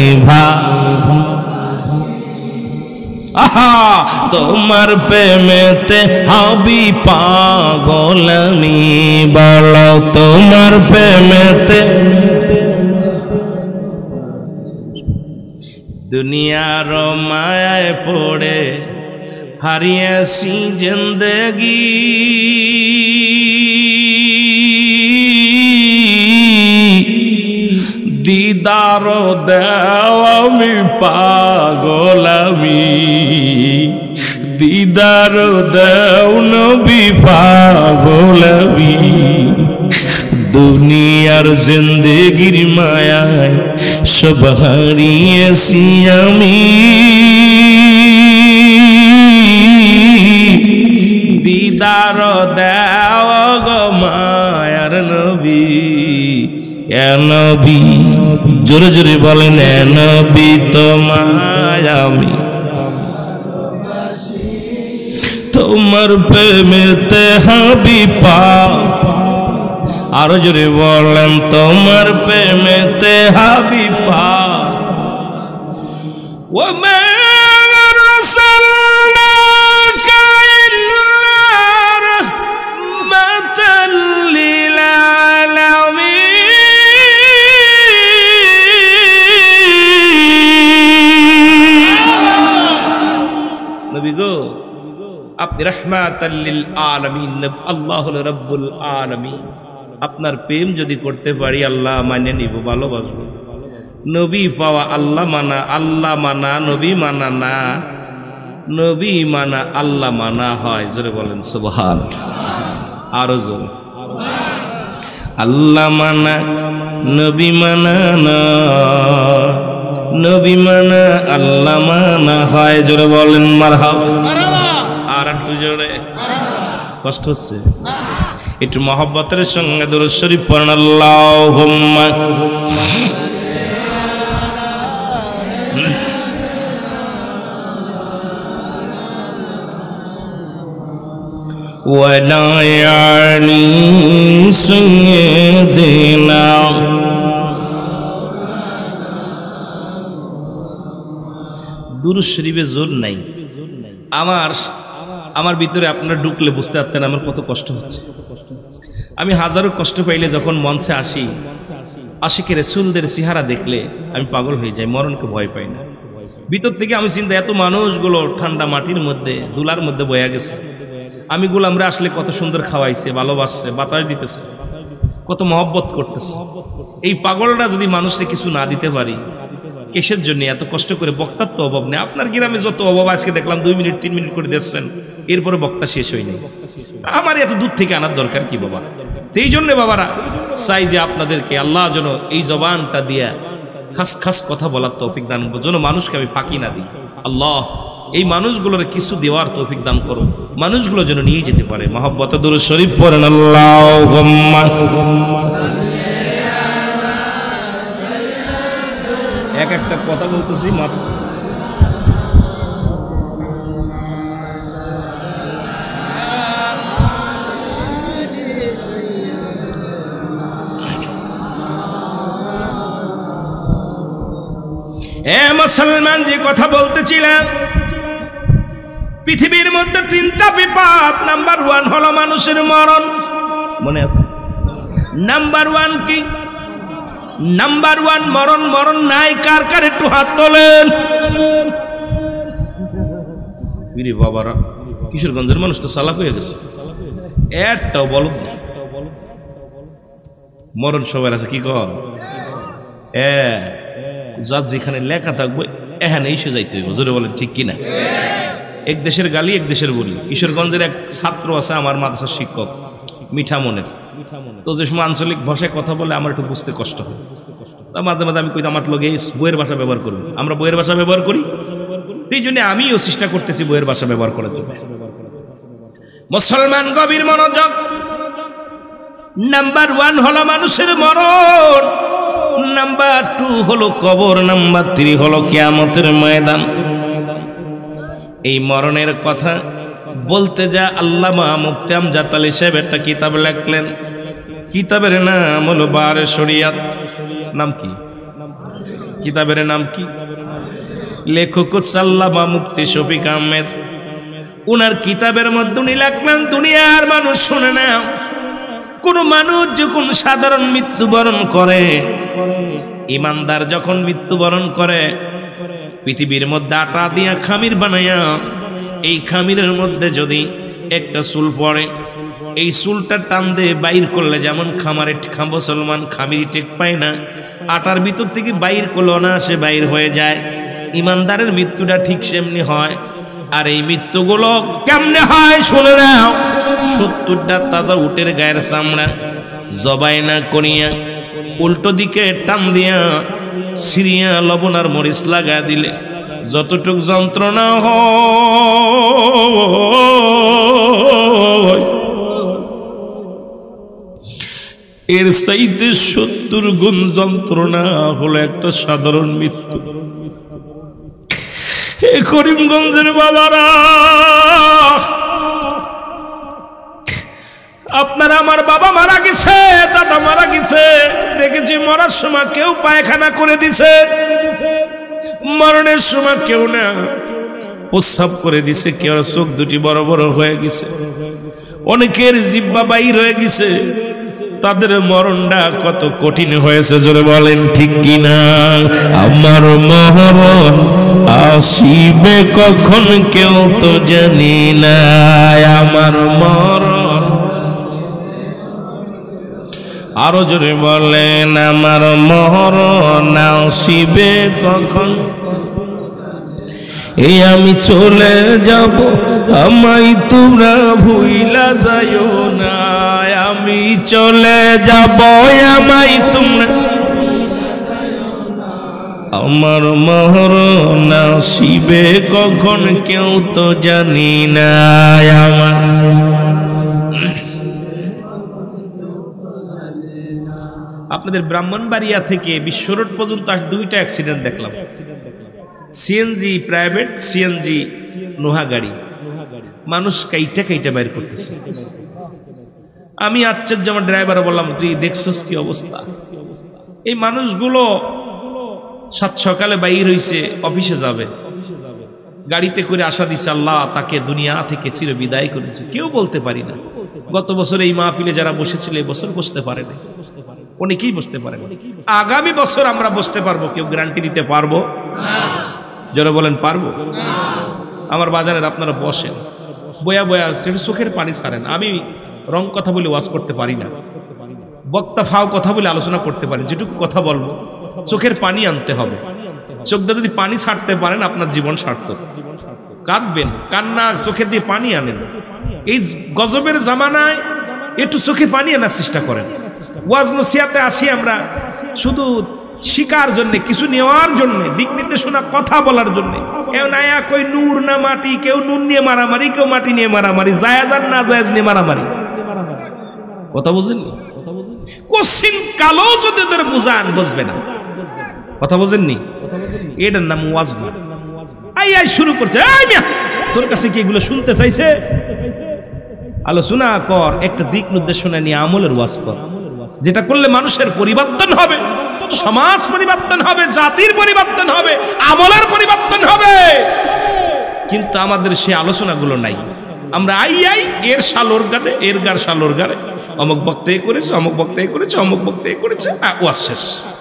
আহা, তোমার প্রেমেতে হবি পাগল আমি। বলো তোমার প্রেমেতে। দুনিয়ার মায়ায় পড়ে হারিয়েছি জিন্দেগি, দিদার দেও আমি পাগল আমি, দিদার দাও নবী পাগল আমি দুনিয়ার জিন্দেগির মায়ায় সব হারিয়েছি আমি দিদার দাও গো মায়ার নবী এ নবী জোরে জোরে বলেন এ নবী তোমায় আমি তোমার প্রেমেতে হাবিব পাও আরো জোরে বলেন তোমার প্রেমেতে হাবিব পাও ওয়া মা আরসালনাকা ইল্লা রাহমাতাল লিল আলামিন নবী গো আপনি রাহমাতাল লিল আলামিন আল্লাহ হলো রব্বুল আলামিন আপনার প্রেম যদি করতে পারি আল্লাহ মানে নিব ভালোবাসবো নবী পাওয়া আল্লাহ মানা নবী মানা না নবী মানা আল্লাহ মানা হয় জোরে বলেন সুবহানাল্লাহ আরো জোরে আল্লাহ মানা নবী মানা না নবী মানা আল্লাহ মানা হয় জোরে বলেন মারহাবা আর একটু জোরে কষ্ট হচ্ছে একটু মহব্বতের সঙ্গে দুরূদ শরীফ পড়েন আল্লাহুম্মা ওয়ালা আলি সাইয়্যিদিনা দুরূদ শরীফে জোর নাই আমার ভিতরে আপনারা ঢুকলে বুঝতে পারতেন আমার কত কষ্ট হচ্ছে আমি হাজারো কষ্ট পাইলে যখন মঞ্চে আসি আশিকে রাসূলদের চেহারা দেখলে আমি পাগল হয়ে যাই মরণকে ভয় পাই না ভিতর থেকে আমি চিন্তা এত মানুষগুলো ঠান্ডা মাটির মধ্যে ধুলার মধ্যে বয়া গেছে আমি গোলামরা আসলে কত সুন্দর খাওয়াইছে ভালোবাসছে বাতাস দিতেছে কত মহব্বত করতেছে এই পাগলরা যদি মানুষকে কিছু না দিতে পারি কিসের জন্য এত কষ্ট করে বক্তার তো অভাব নেই আপনার গ্রামে যত অভাব আজকে দেখলাম 2 মিনিট 3 মিনিট করে দিচ্ছেন এরপরে বক্তা শেষ হয়নি আমার এত দূর থেকে আনার দরকার কি বাবা এই জন্য বাবারা চাই যে আপনাদেরকে আল্লাহ যেন এই জবানটা দিয়া খাস খাস কথা বলার তৌফিক দান করো যেন মানুষকে আমি ফাঁকি না দিই আল্লাহ এই মানুষগুলোর কিছু দেওয়ার তৌফিক দান করো মানুষগুলো যেন নিয়ে যেতে পারে মহব্বতে দুরূদ শরীফ পড়েন আল্লাহুম্মা এক একটা কথা বলতেছি মাত্র মুসলমান যে কথা বলতেছিলাম পৃথিবীর মধ্যে 3টা বিপদ নাম্বার 1 হলো মানুষের মরণ মনে আছে নাম্বার 1 কি নাম্বার 1 মরণ নাই কার কার একটু হাত তোলেন বিরি বাবারা কিশোরগঞ্জের মানুষ তো চালাক হয়ে গেছে একটাও বলদ না মরণ সবার আছে কি কর যার যেখানে লেখা থাকবে এখানে এসে যাইতে হইব জোরে বলেন ঠিক কিনা এক দেশের গালি এক দেশের বলি কিশোরগঞ্জের এক ছাত্র আছে আমার মাদ্রাসার শিক্ষক মিঠা মনের তো যে সময় আঞ্চলিক ভাষায় কথা বলে আমার একটু বুঝতে কষ্ট হয় তা মাঝে মাঝে আমি কই আমার লোক এই বইয়ের ভাষা ব্যবহার করবো আমরা বইয়ের ভাষা ব্যবহার করি এই জন্য আমিও চেষ্টা করতেছি বইয়ের ভাষা ব্যবহার করার জন্য মুসলমান গভীর মনোযোগ নাম্বার 1 হলো মানুষের মরণ নাম্বার 2 হলো কবর নাম্বার 3 হলো কিয়ামতের ময়দান এই মরণের কথা বলতে যা আল্লামা মুফতি আমজাদ আলী সাহেব একটা কিতাব লিখলেন কিতাবের নাম হলো বারে শরিয়াত নাম কি কিতাবের নাম কি লেখক আল্লামা মুফতি শফিক আহমেদ উনার কিতাবের মধ্যে উনি লিখলেন দুনিয়ার মানুষ শুনে না কোন মানুষ যখন সাধারণ মৃত্যুবরণ করে ইমানদার যখন মৃত্যুবরণ করে পৃথিবীর মধ্যে আটা দিয়া খামির বানায়া এই খামিরের মধ্যে যদি একটা চুল পড়ে এই চুলটা টান দিয়ে বাইর করলে যেমন খামারে মুসলমান খামিরি টেক পায় না আটার ভিতর থেকে বাইর করলো না সে বাইর হয়ে যায় ইমানদারের মৃত্যুটা ঠিক সেমনি হয় আর এই মৃত্যুগুলো কেমনে হয় শুনে নাও। 70টা তাজা উটের গায়ের চামড়া জবাই না করিয়া উল্টো দিকে টান দিয়া সিরিয়া লবণ আর মরিচ লাগা দিলে যতটুক যন্ত্রণা হয় এর চাইতে 70 গুণ যন্ত্রণা হলো একটা সাধারণ মৃত্যু। এ করিমগঞ্জের বাবারা, আপনারা, আমার বাবা মারা গেছে, দাদা মারা গেছে, দেখেছি মরার সময় কেউ পায়খানা করে দিছে, মরণের সময় কেউ না প্রস্রাব করে দিছে, কেউ চোখ দুটি বড় বড় হয়ে গেছে, অনেকের জিহ্বা বাইর হয়ে গেছে। তাদের মরণটা কত কঠিন হয়েছে জোরে বলেন ঠিক কিনা? আমার মরণ আসিবে কখন কেউ তো জানি না, আমার মরণ, আরো জোরে বলেন আমার মরণ আসিবে কখন, এই আমি চলে যাব আমায় তোমরা ভুইলা যাইও না, আমি চলে যাব আমায় তোমরা, আমার মরণ আসিবে কখন কেউ তো জানি না, আমার। আপনাদের ব্রাহ্মণবাড়িয়া থেকে বিশ্ব রোড পর্যন্ত আজ 2টা অ্যাক্সিডেন্ট দেখলাম, সিএনজি প্রাইভেট, সিএনজি নোহা গাড়ি, মানুষ কাইটা কাইটা বাইর করতেছে। আমি আশ্চর্য, আমার ড্রাইভার বললাম তুই দেখছস কি অবস্থা? এই মানুষগুলো সাত সকালে বাইর হইছে, অফিসে যাবে, গাড়িতে করে আশা দিছে আল্লাহ তাকে দুনিয়া থেকে চির বিদায় করেছে। কেউ বলতে পারি না গত বছর এই মাহফিলে যারা বসেছিল এই বছর বসতে পারে না, অনেকেই বসতে পারে না। আগামী বছর আমরা বসতে পারবো, কেউ গ্যারান্টি দিতে পারবো যারা বলেন পারবো? আমার বাজারের আপনারা বসেন, বয়া বয়া সেটা চোখের পানি ছাড়েন। আমি রং কথা বলে ওয়াজ করতে পারি না, বক্তা ফাও কথা বলে আলোচনা করতে পারি, যেটুকু কথা বলবো চোখের পানি আনতে হবে। চোখটা যদি পানি ছাড়তে পারেন আপনার জীবন সার্থক। কাঁদবেন, কান্না চোখের দিয়ে পানি আনেন। এই গজবের জামানায় একটু চোখে পানি আনার চেষ্টা করেন। ওয়াজ নসিহাতে আসি আমরা শুধু শিকার জন্য, কিছু নেওয়ার জন্য, দিক নির্দেশনা কথা বলার জন্য। কেউ নায়া কই নূর না মাটি, কেউ নুন নিয়ে মারামারি, কেউ মাটি নিয়ে মারামারি, জায়েজ আর না জায়েজ নিয়ে মারামারি। কথা বুঝেন? কোশ্চিন কালো যদি তোর বুঝান বুঝবে না। কথা বুঝেননি? এটার নাম ওয়াজ না। আই আই শুরু করছে, তোর কাছে কি এগুলো শুনতে চাইছে? আলোচনা কর, একটা দিক নির্দেশনা নিয়ে আমলের ওয়াজ কর, যেটা করলে মানুষের পরিবর্তন হবে, সমাজ পরিবর্তন হবে, জাতির পরিবর্তন হবে, আমলের পরিবর্তন হবে। কিন্তু আমাদের সেই আলোচনাগুলো নাই। আমরা আই আই এর শালোর গাড়ে, এর গার শালোর গাড়ে, অমুক বক্তা এ করেছে, অমুক বক্তা এ করেছে, অমুক বক্তা এ করেছে, ওয়াজ শেষ।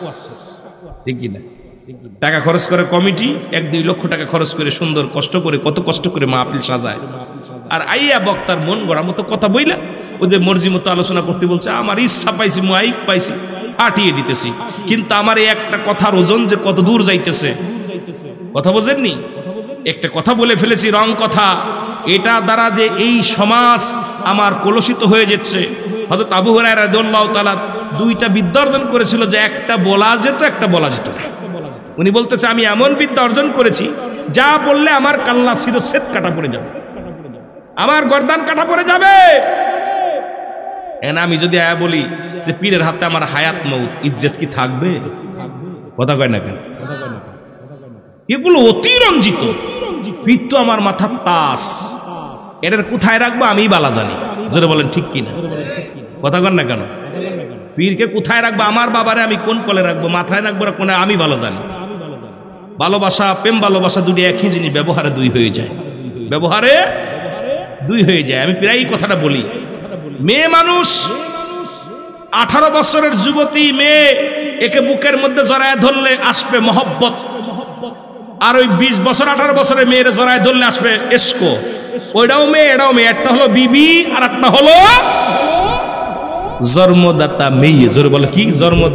ঠিক কিনা? টাকা খরচ করে কমিটি, 1-2 লক্ষ টাকা খরচ করে সুন্দর কষ্ট করে, কত কষ্ট করে মাহফিল সাজায়, আর আইয়া বক্তার মন গড়া মতো কথা বইলা ওদের মর্জি মতো আলোচনা করতে বলছে। আমার ইচ্ছা পাইছি, মাইক পাইছি, ফাটিয়ে দিতেছি। কিন্তু আমার এই একটা কথার ওজন যে কত দূর যাইতেছে, কথা বোঝেননি? একটা কথা বলে ফেলেছি, রং কথা, এটা দ্বারা যে এই সমাজ আমার কলুষিত হয়ে যাচ্ছে। হযরত আবু হুরায়রা রাদিয়াল্লাহু তাআলা 2টা বিদ্যা অর্জন করেছিল, যে একটা বলা যেত, একটা বলা যেত না। উনি বলতেছে আমি এমন বিদ্যা অর্জন করেছি যা বললে আমার কাল্লা শিরচ্ছেদ কাটা পড়ে যাবে, আমার গর্দান কাটা পড়ে যাবে। আমি যদি আয়া বলি যে পীরের হাতে আমার হায়াত মউত, ইজ্জত কি থাকবে? কথা কয় না কেন? এগুলো অতিরঞ্জিত। পীর তো আমার মাথার তাস, এটার কোথায় রাখবো আমি বালা জানি। যদি বলেন ঠিক কিনা? কথা কন না কেন? পীরকে কোথায় রাখবো, আমার বাবারে আমি কোন কোলে রাখবো, মাথায় রাখবো না কোনে, আমি ভালো জানি। ভালোবাসা, প্রেম ভালোবাসা দুটি একই জিনিস, ব্যবহারে 2 হয়ে যায়, ব্যবহারে 2 হয়ে যায়। আমি প্রায়ই কথাটা বলি, মেয়ে মানুষ 18 বছরের যুবতী মেয়ে, একে বুকের মধ্যে জড়ায় ধরলে আসবে মহব্বত, আর ওই 20 বছর 18 বছরের মেয়ের জড়ায় ধরলে আসবে এসকো। ওইটাও মেয়ে, এটাও মেয়ে, একটা হলো বিবি আর একটা হলো জন্মদাতা মেয়ে। জোরে বলে কি?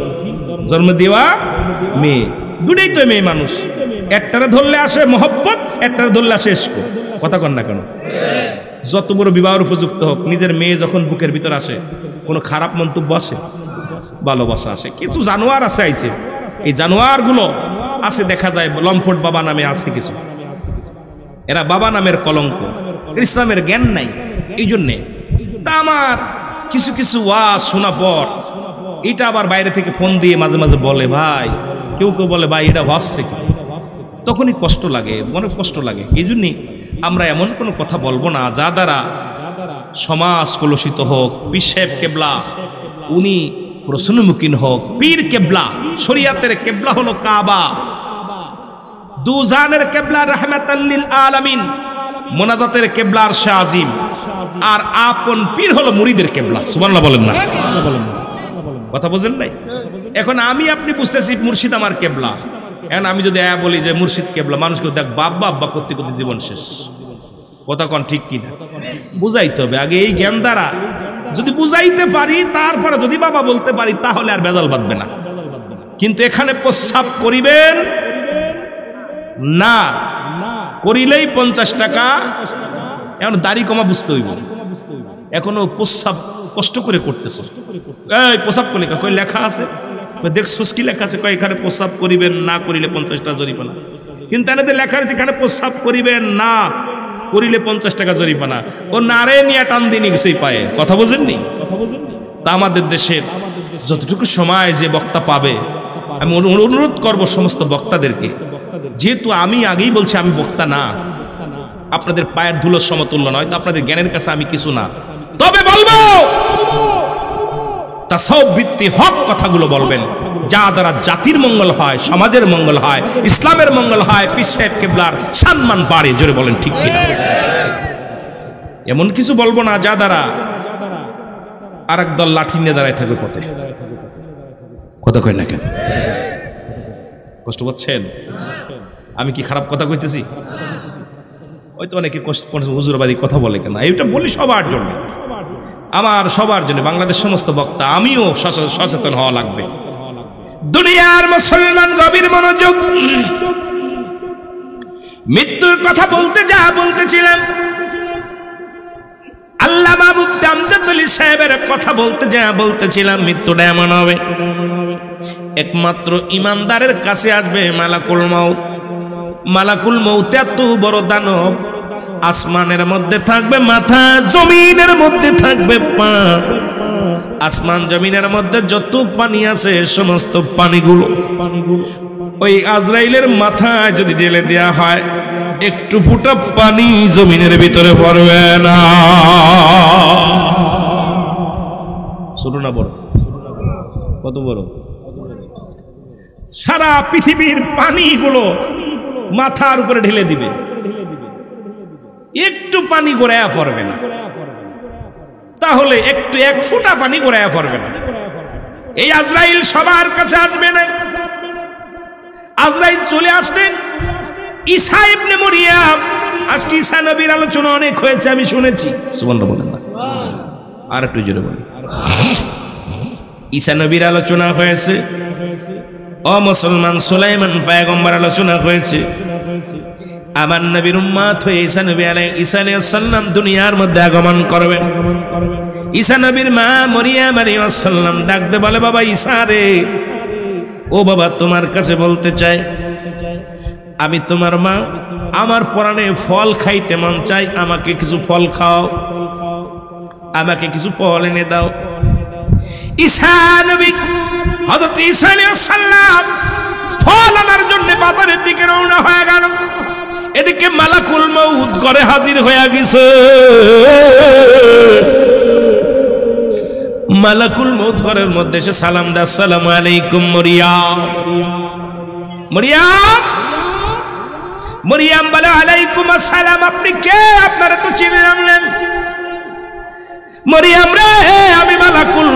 জন্ম দেওয়া মেয়ে। দুটাই তো মেয়ে মানুষ। একটারে ধরলে আসে মহব্বত, একটা ধরলা শেষ কথা কন না কেন? যত বড় বিবাহের উপযুক্ত হোক, নিজের মেয়ে যখন বুকের ভিতর আসে, কোনো খারাপ মন্তব্য আসে? ভালোবাসা আসে। কিছু জানোয়ার আছে আইছে, এই জানোয়ার গুলো আছে, দেখা যায় লম্পট বাবা নামে আছে কিছু, এরা বাবা নামের কলঙ্ক, ইসলামের জ্ঞান নাই। এই জন্যে তা আমার কিছু কিছু ওয়াজ শোনা পর এটা আবার বাইরে থেকে ফোন দিয়ে মাঝে মাঝে বলে, ভাই কেউ কেউ বলে ভাই এটা হচ্ছে কি, তখনই কষ্ট লাগে, মনে কষ্ট লাগে। এই জন্যই আমরা এমন কোনো কথা বলবো না যা দ্বারা সমাজ কলুষিত হোক। পীর সাহেব কেবলা উনি প্রশ্নমুখীন হোক। পীর কেবলা, শরিয়াতের কেবলা হলো কাবা, দুজানের কেবলা রাহমাতাল লিল আলামিন, মোনাজাতের কেবলা আরশে আজিম, আর আপন পীর হলো মুরিদের কেবলা। সুবহানাল্লাহ বলেন না? কথা বুঝেন নাই? এখন আমি আপনি বুঝতেছি মুর্শিদ আমার কেবলা, এখন আমি যদি বলি যে মুর্শিদ কেবলা, মানুষকে দেখ বাব্বা আব্বা করতে করতে জীবন শেষ। কথা কন ঠিক কিনা? বুঝাইতে হবে আগে। এই জ্ঞান দ্বারা যদি বুঝাইতে পারি, তারপরে যদি বাবা বলতে পারি, তাহলে আর বেজাল বাঁধবে না। কিন্তু এখানে প্রস্রাব করিবেন না, করিলেই 50 টাকা। এখন দাড়ি কমা বুঝতে হইব, এখনো প্রস্রাব কষ্ট করে করতেছে। এই প্রস্রাব করলে কই লেখা আছে, দেখছোস কি লেখা আছে? কয় এখানে প্রস্রাব করিবেন না, করিলে 50 টাকা জরিমানা। কিন্তু এখানে লেখা আছে এখানে প্রস্রাব করিবেন না, করিলে 50 টাকা জরিমানা। ও নারে নিয়ে টান দিয়ে নিয়ে গেছে পায়ে। কথা বোঝেননি? তা আমাদের দেশের যতটুকু সময় যে বক্তা পাবে, আমি অনুরোধ করব সমস্ত বক্তাদেরকে, যেহেতু আমি আগেই বলছি আমি বক্তা না, আপনাদের পায়ের ধুলোর সমতুল্য নয়, তো আপনাদের জ্ঞানের কাছে আমি কিছু না, তবে বলবো তাসাউফ ভিত্তিক হক কথাগুলো বলবেন, যা দ্বারা জাতির মঙ্গল হয়, সমাজের মঙ্গল হয়, ইসলামের মঙ্গল হয়, পীর সাহেব কেবলার সম্মান বাড়ে। জোরে বলেন ঠিক কিনা? এমন কিছু বলবো না যা দ্বারা আরেক দল লাঠি নিয়ে দাঁড়ায় থাকবে পথে। কথা কই না কেন? কষ্ট পাচ্ছেন? আমি কি খারাপ কথা কইতেছি? হয়তো অনেকে হুজুর বাড়ি কথা বলে কেন, এইটা বলি সবার জন্য, আমার সবার জন্য, বাংলাদেশ সমস্ত বক্তা, আমিও সচেতন হওয়া লাগবে। দুনিয়ার মুসলমান গভীর মনোযোগ। মৃত্যুর কথা বলতে যা বলতেছিলাম, আল্লামা মুফতি আমজাদ আলী সাহেবের কথা বলতে যা বলতেছিলাম, মৃত্যুটা এমন হবে একমাত্র ইমানদারের কাছে আসবে মালাকুল মউত। মালাকুল মউত এত বড় দানব, আসমানের মধ্যে থাকবে মাথা, জমিনের মধ্যে থাকবে পা। আসমান জমিনের মধ্যে যত পানি আছে সমস্ত পানিগুলো ওই আজরাইলের মাথায় যদি ঢেলে দেয়া হয়, একটু ফুটা পানি জমিনের ভিতরে পড়বে না। ছোট না বড়? কত বড়? সারা পৃথিবীর পানিগুলো মাথার উপরে ঢেলে দিবে, একটু পানি গড়ায়া পড়বে না। তাহলে একটু এক ফুটা পানি গড়ায়া পড়বে না। এই আজরাইল সবার কাছে আসবে না। আজরাইল চলে আসলেন ঈসা ইবনে মরিয়ম। আজকে ঈসা নবীর আলোচনা অনেক হয়েছে, আমি শুনেছি। সুবহানাল্লাহ বলেন না? আর একটু জোরে বলেন। ঈসা নবীর আলোচনা হয়েছে, ও মুসলমান সুলাইমান পয়গম্বর আলোচনা হয়েছে। আমার নবীর উম্মত হয়ে ঈসা নবী আলাইহিস সালাম দুনিয়ার মধ্যে আগমন করবেন। ঈসা নবীর মা মরিয়ম আলাইহিস সালাম ডাকতে বলে, বাবা ঈসা রে, ও বাবা তোমার কাছে বলতে চাই, আমি তোমার মা, আমার পরাণে ফল খাইতে মন চাই, আমাকে কিছু ফল খাও, আমাকে কিছু ফল এনে দাও। ঈসা নবী হযরত ঈসা আলাইহিস সালাম ফল আনার জন্য বাজারের দিকে রওনা হয়ে গেল। এদিকে মালাকুল মউত ঘরে হাজির হয়ে গেছে। মালাকুল মউত ঘরের মধ্যে এসে সালাম দেয়, আসসালামু আলাইকুম মরিয়ম। মরিয়ম মরিয়ম বলে, আলাইকুম আসসালাম। আপনি কে? আপনারা তো চিনলাম না। মরিয়ম রে, আমি মালাকুল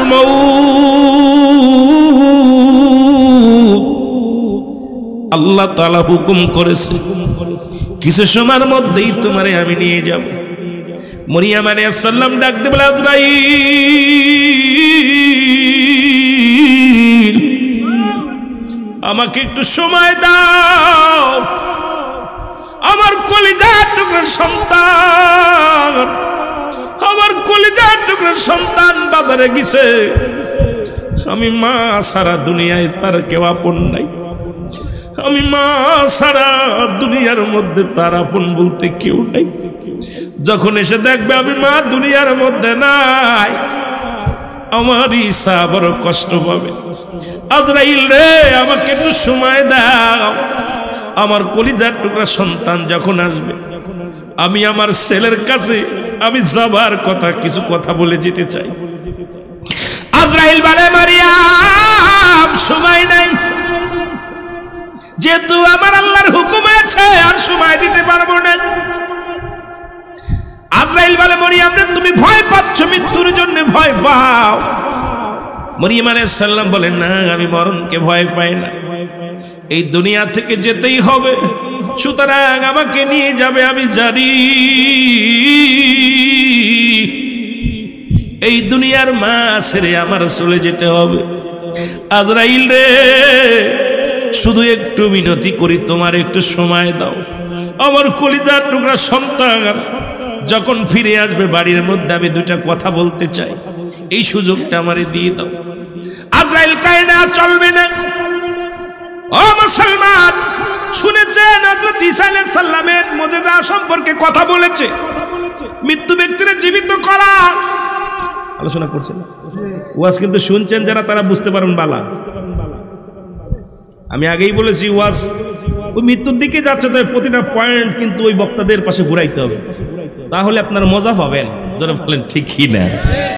মউত, আল্লাহ তাআলা হুকুম করেছে কিছু সময়ের মধ্যেই তোমারে আমি নিয়ে যাব। মরিয়ম আলাইহিস সালাম ডাকতে বলে, আজরাইল আমাকে একটু সময় দাও, আমার কলিজার টুকরা সন্তান, আমার কলিজার টুকরা সন্তান বাজারে গেছে। আমি মা সারা দুনিয়ায় তার কেউ আপন নাই। আমি মা সারা দুনিয়ার মধ্যে তার আপন বলতে কেউ নাই। যখন এসে দেখবে আমি মা দুনিয়ার মধ্যে নাই, আমার ঈসা বড় কষ্ট পাবে। আজরাইল রে, আমাকে একটু সময় দাও। আমার কলিজার টুকরা সন্তান যখন আসবে, আমি আমার ছেলের কাছে আমি যাবার কথা, কিছু কথা বলে যেতে চাই। আজরাইল বলে, মারিয়াম সময় নাই, যেহেতু আমার আল্লাহর হুকুম আছে আর সময় দিতে পারবো না। আজরাইল বলে, মরিয়াম রে, তুমি ভয় পাচ্ছ, মৃত্যুর জন্য ভয় পাও। মরিয়ম আলাইহিস সালাম বলেন, না, আমি মরণকে ভয় পাই না, এই দুনিয়া থেকে যেতেই হবে, সুতরাং আমাকে নিয়ে যাবে। আমি জানি এই দুনিয়ার মা ছেড়ে আমার চলে যেতে হবে। আজরাইল রে, শুধু একটু মিনতি করি, তোমার একটু সময় দাও। আমার কলিজার টুকরা সন্তান যখন ফিরে আসবে বাড়ির মধ্যে, আমি দুটা কথা বলতে চাই, এই সুযোগটা আমারে দিয়ে দাও। আজরাইল কয় না, চলবে না। ও মুসলমান, শুনেছেন হযরত ঈসা আলাইহিস সালামের মুজিজা সম্পর্কে কথা বলেছে, মৃত্যু ব্যক্তিকে জীবিত করা আলোচনা করছেন। ওয়াজ কিন্তু শুনছেন যারা, তারা বুঝতে পারবেন বালা। আমি আগেই বলেছি, ওয়াজ ওই মৃত্যুর দিকে যাচ্ছে, তাই প্রতিটা পয়েন্ট কিন্তু ওই বক্তাদের পাশে ঘুরাইতে হবে, তাহলে আপনার মজা পাবেন। যারা বলেন ঠিক কি না।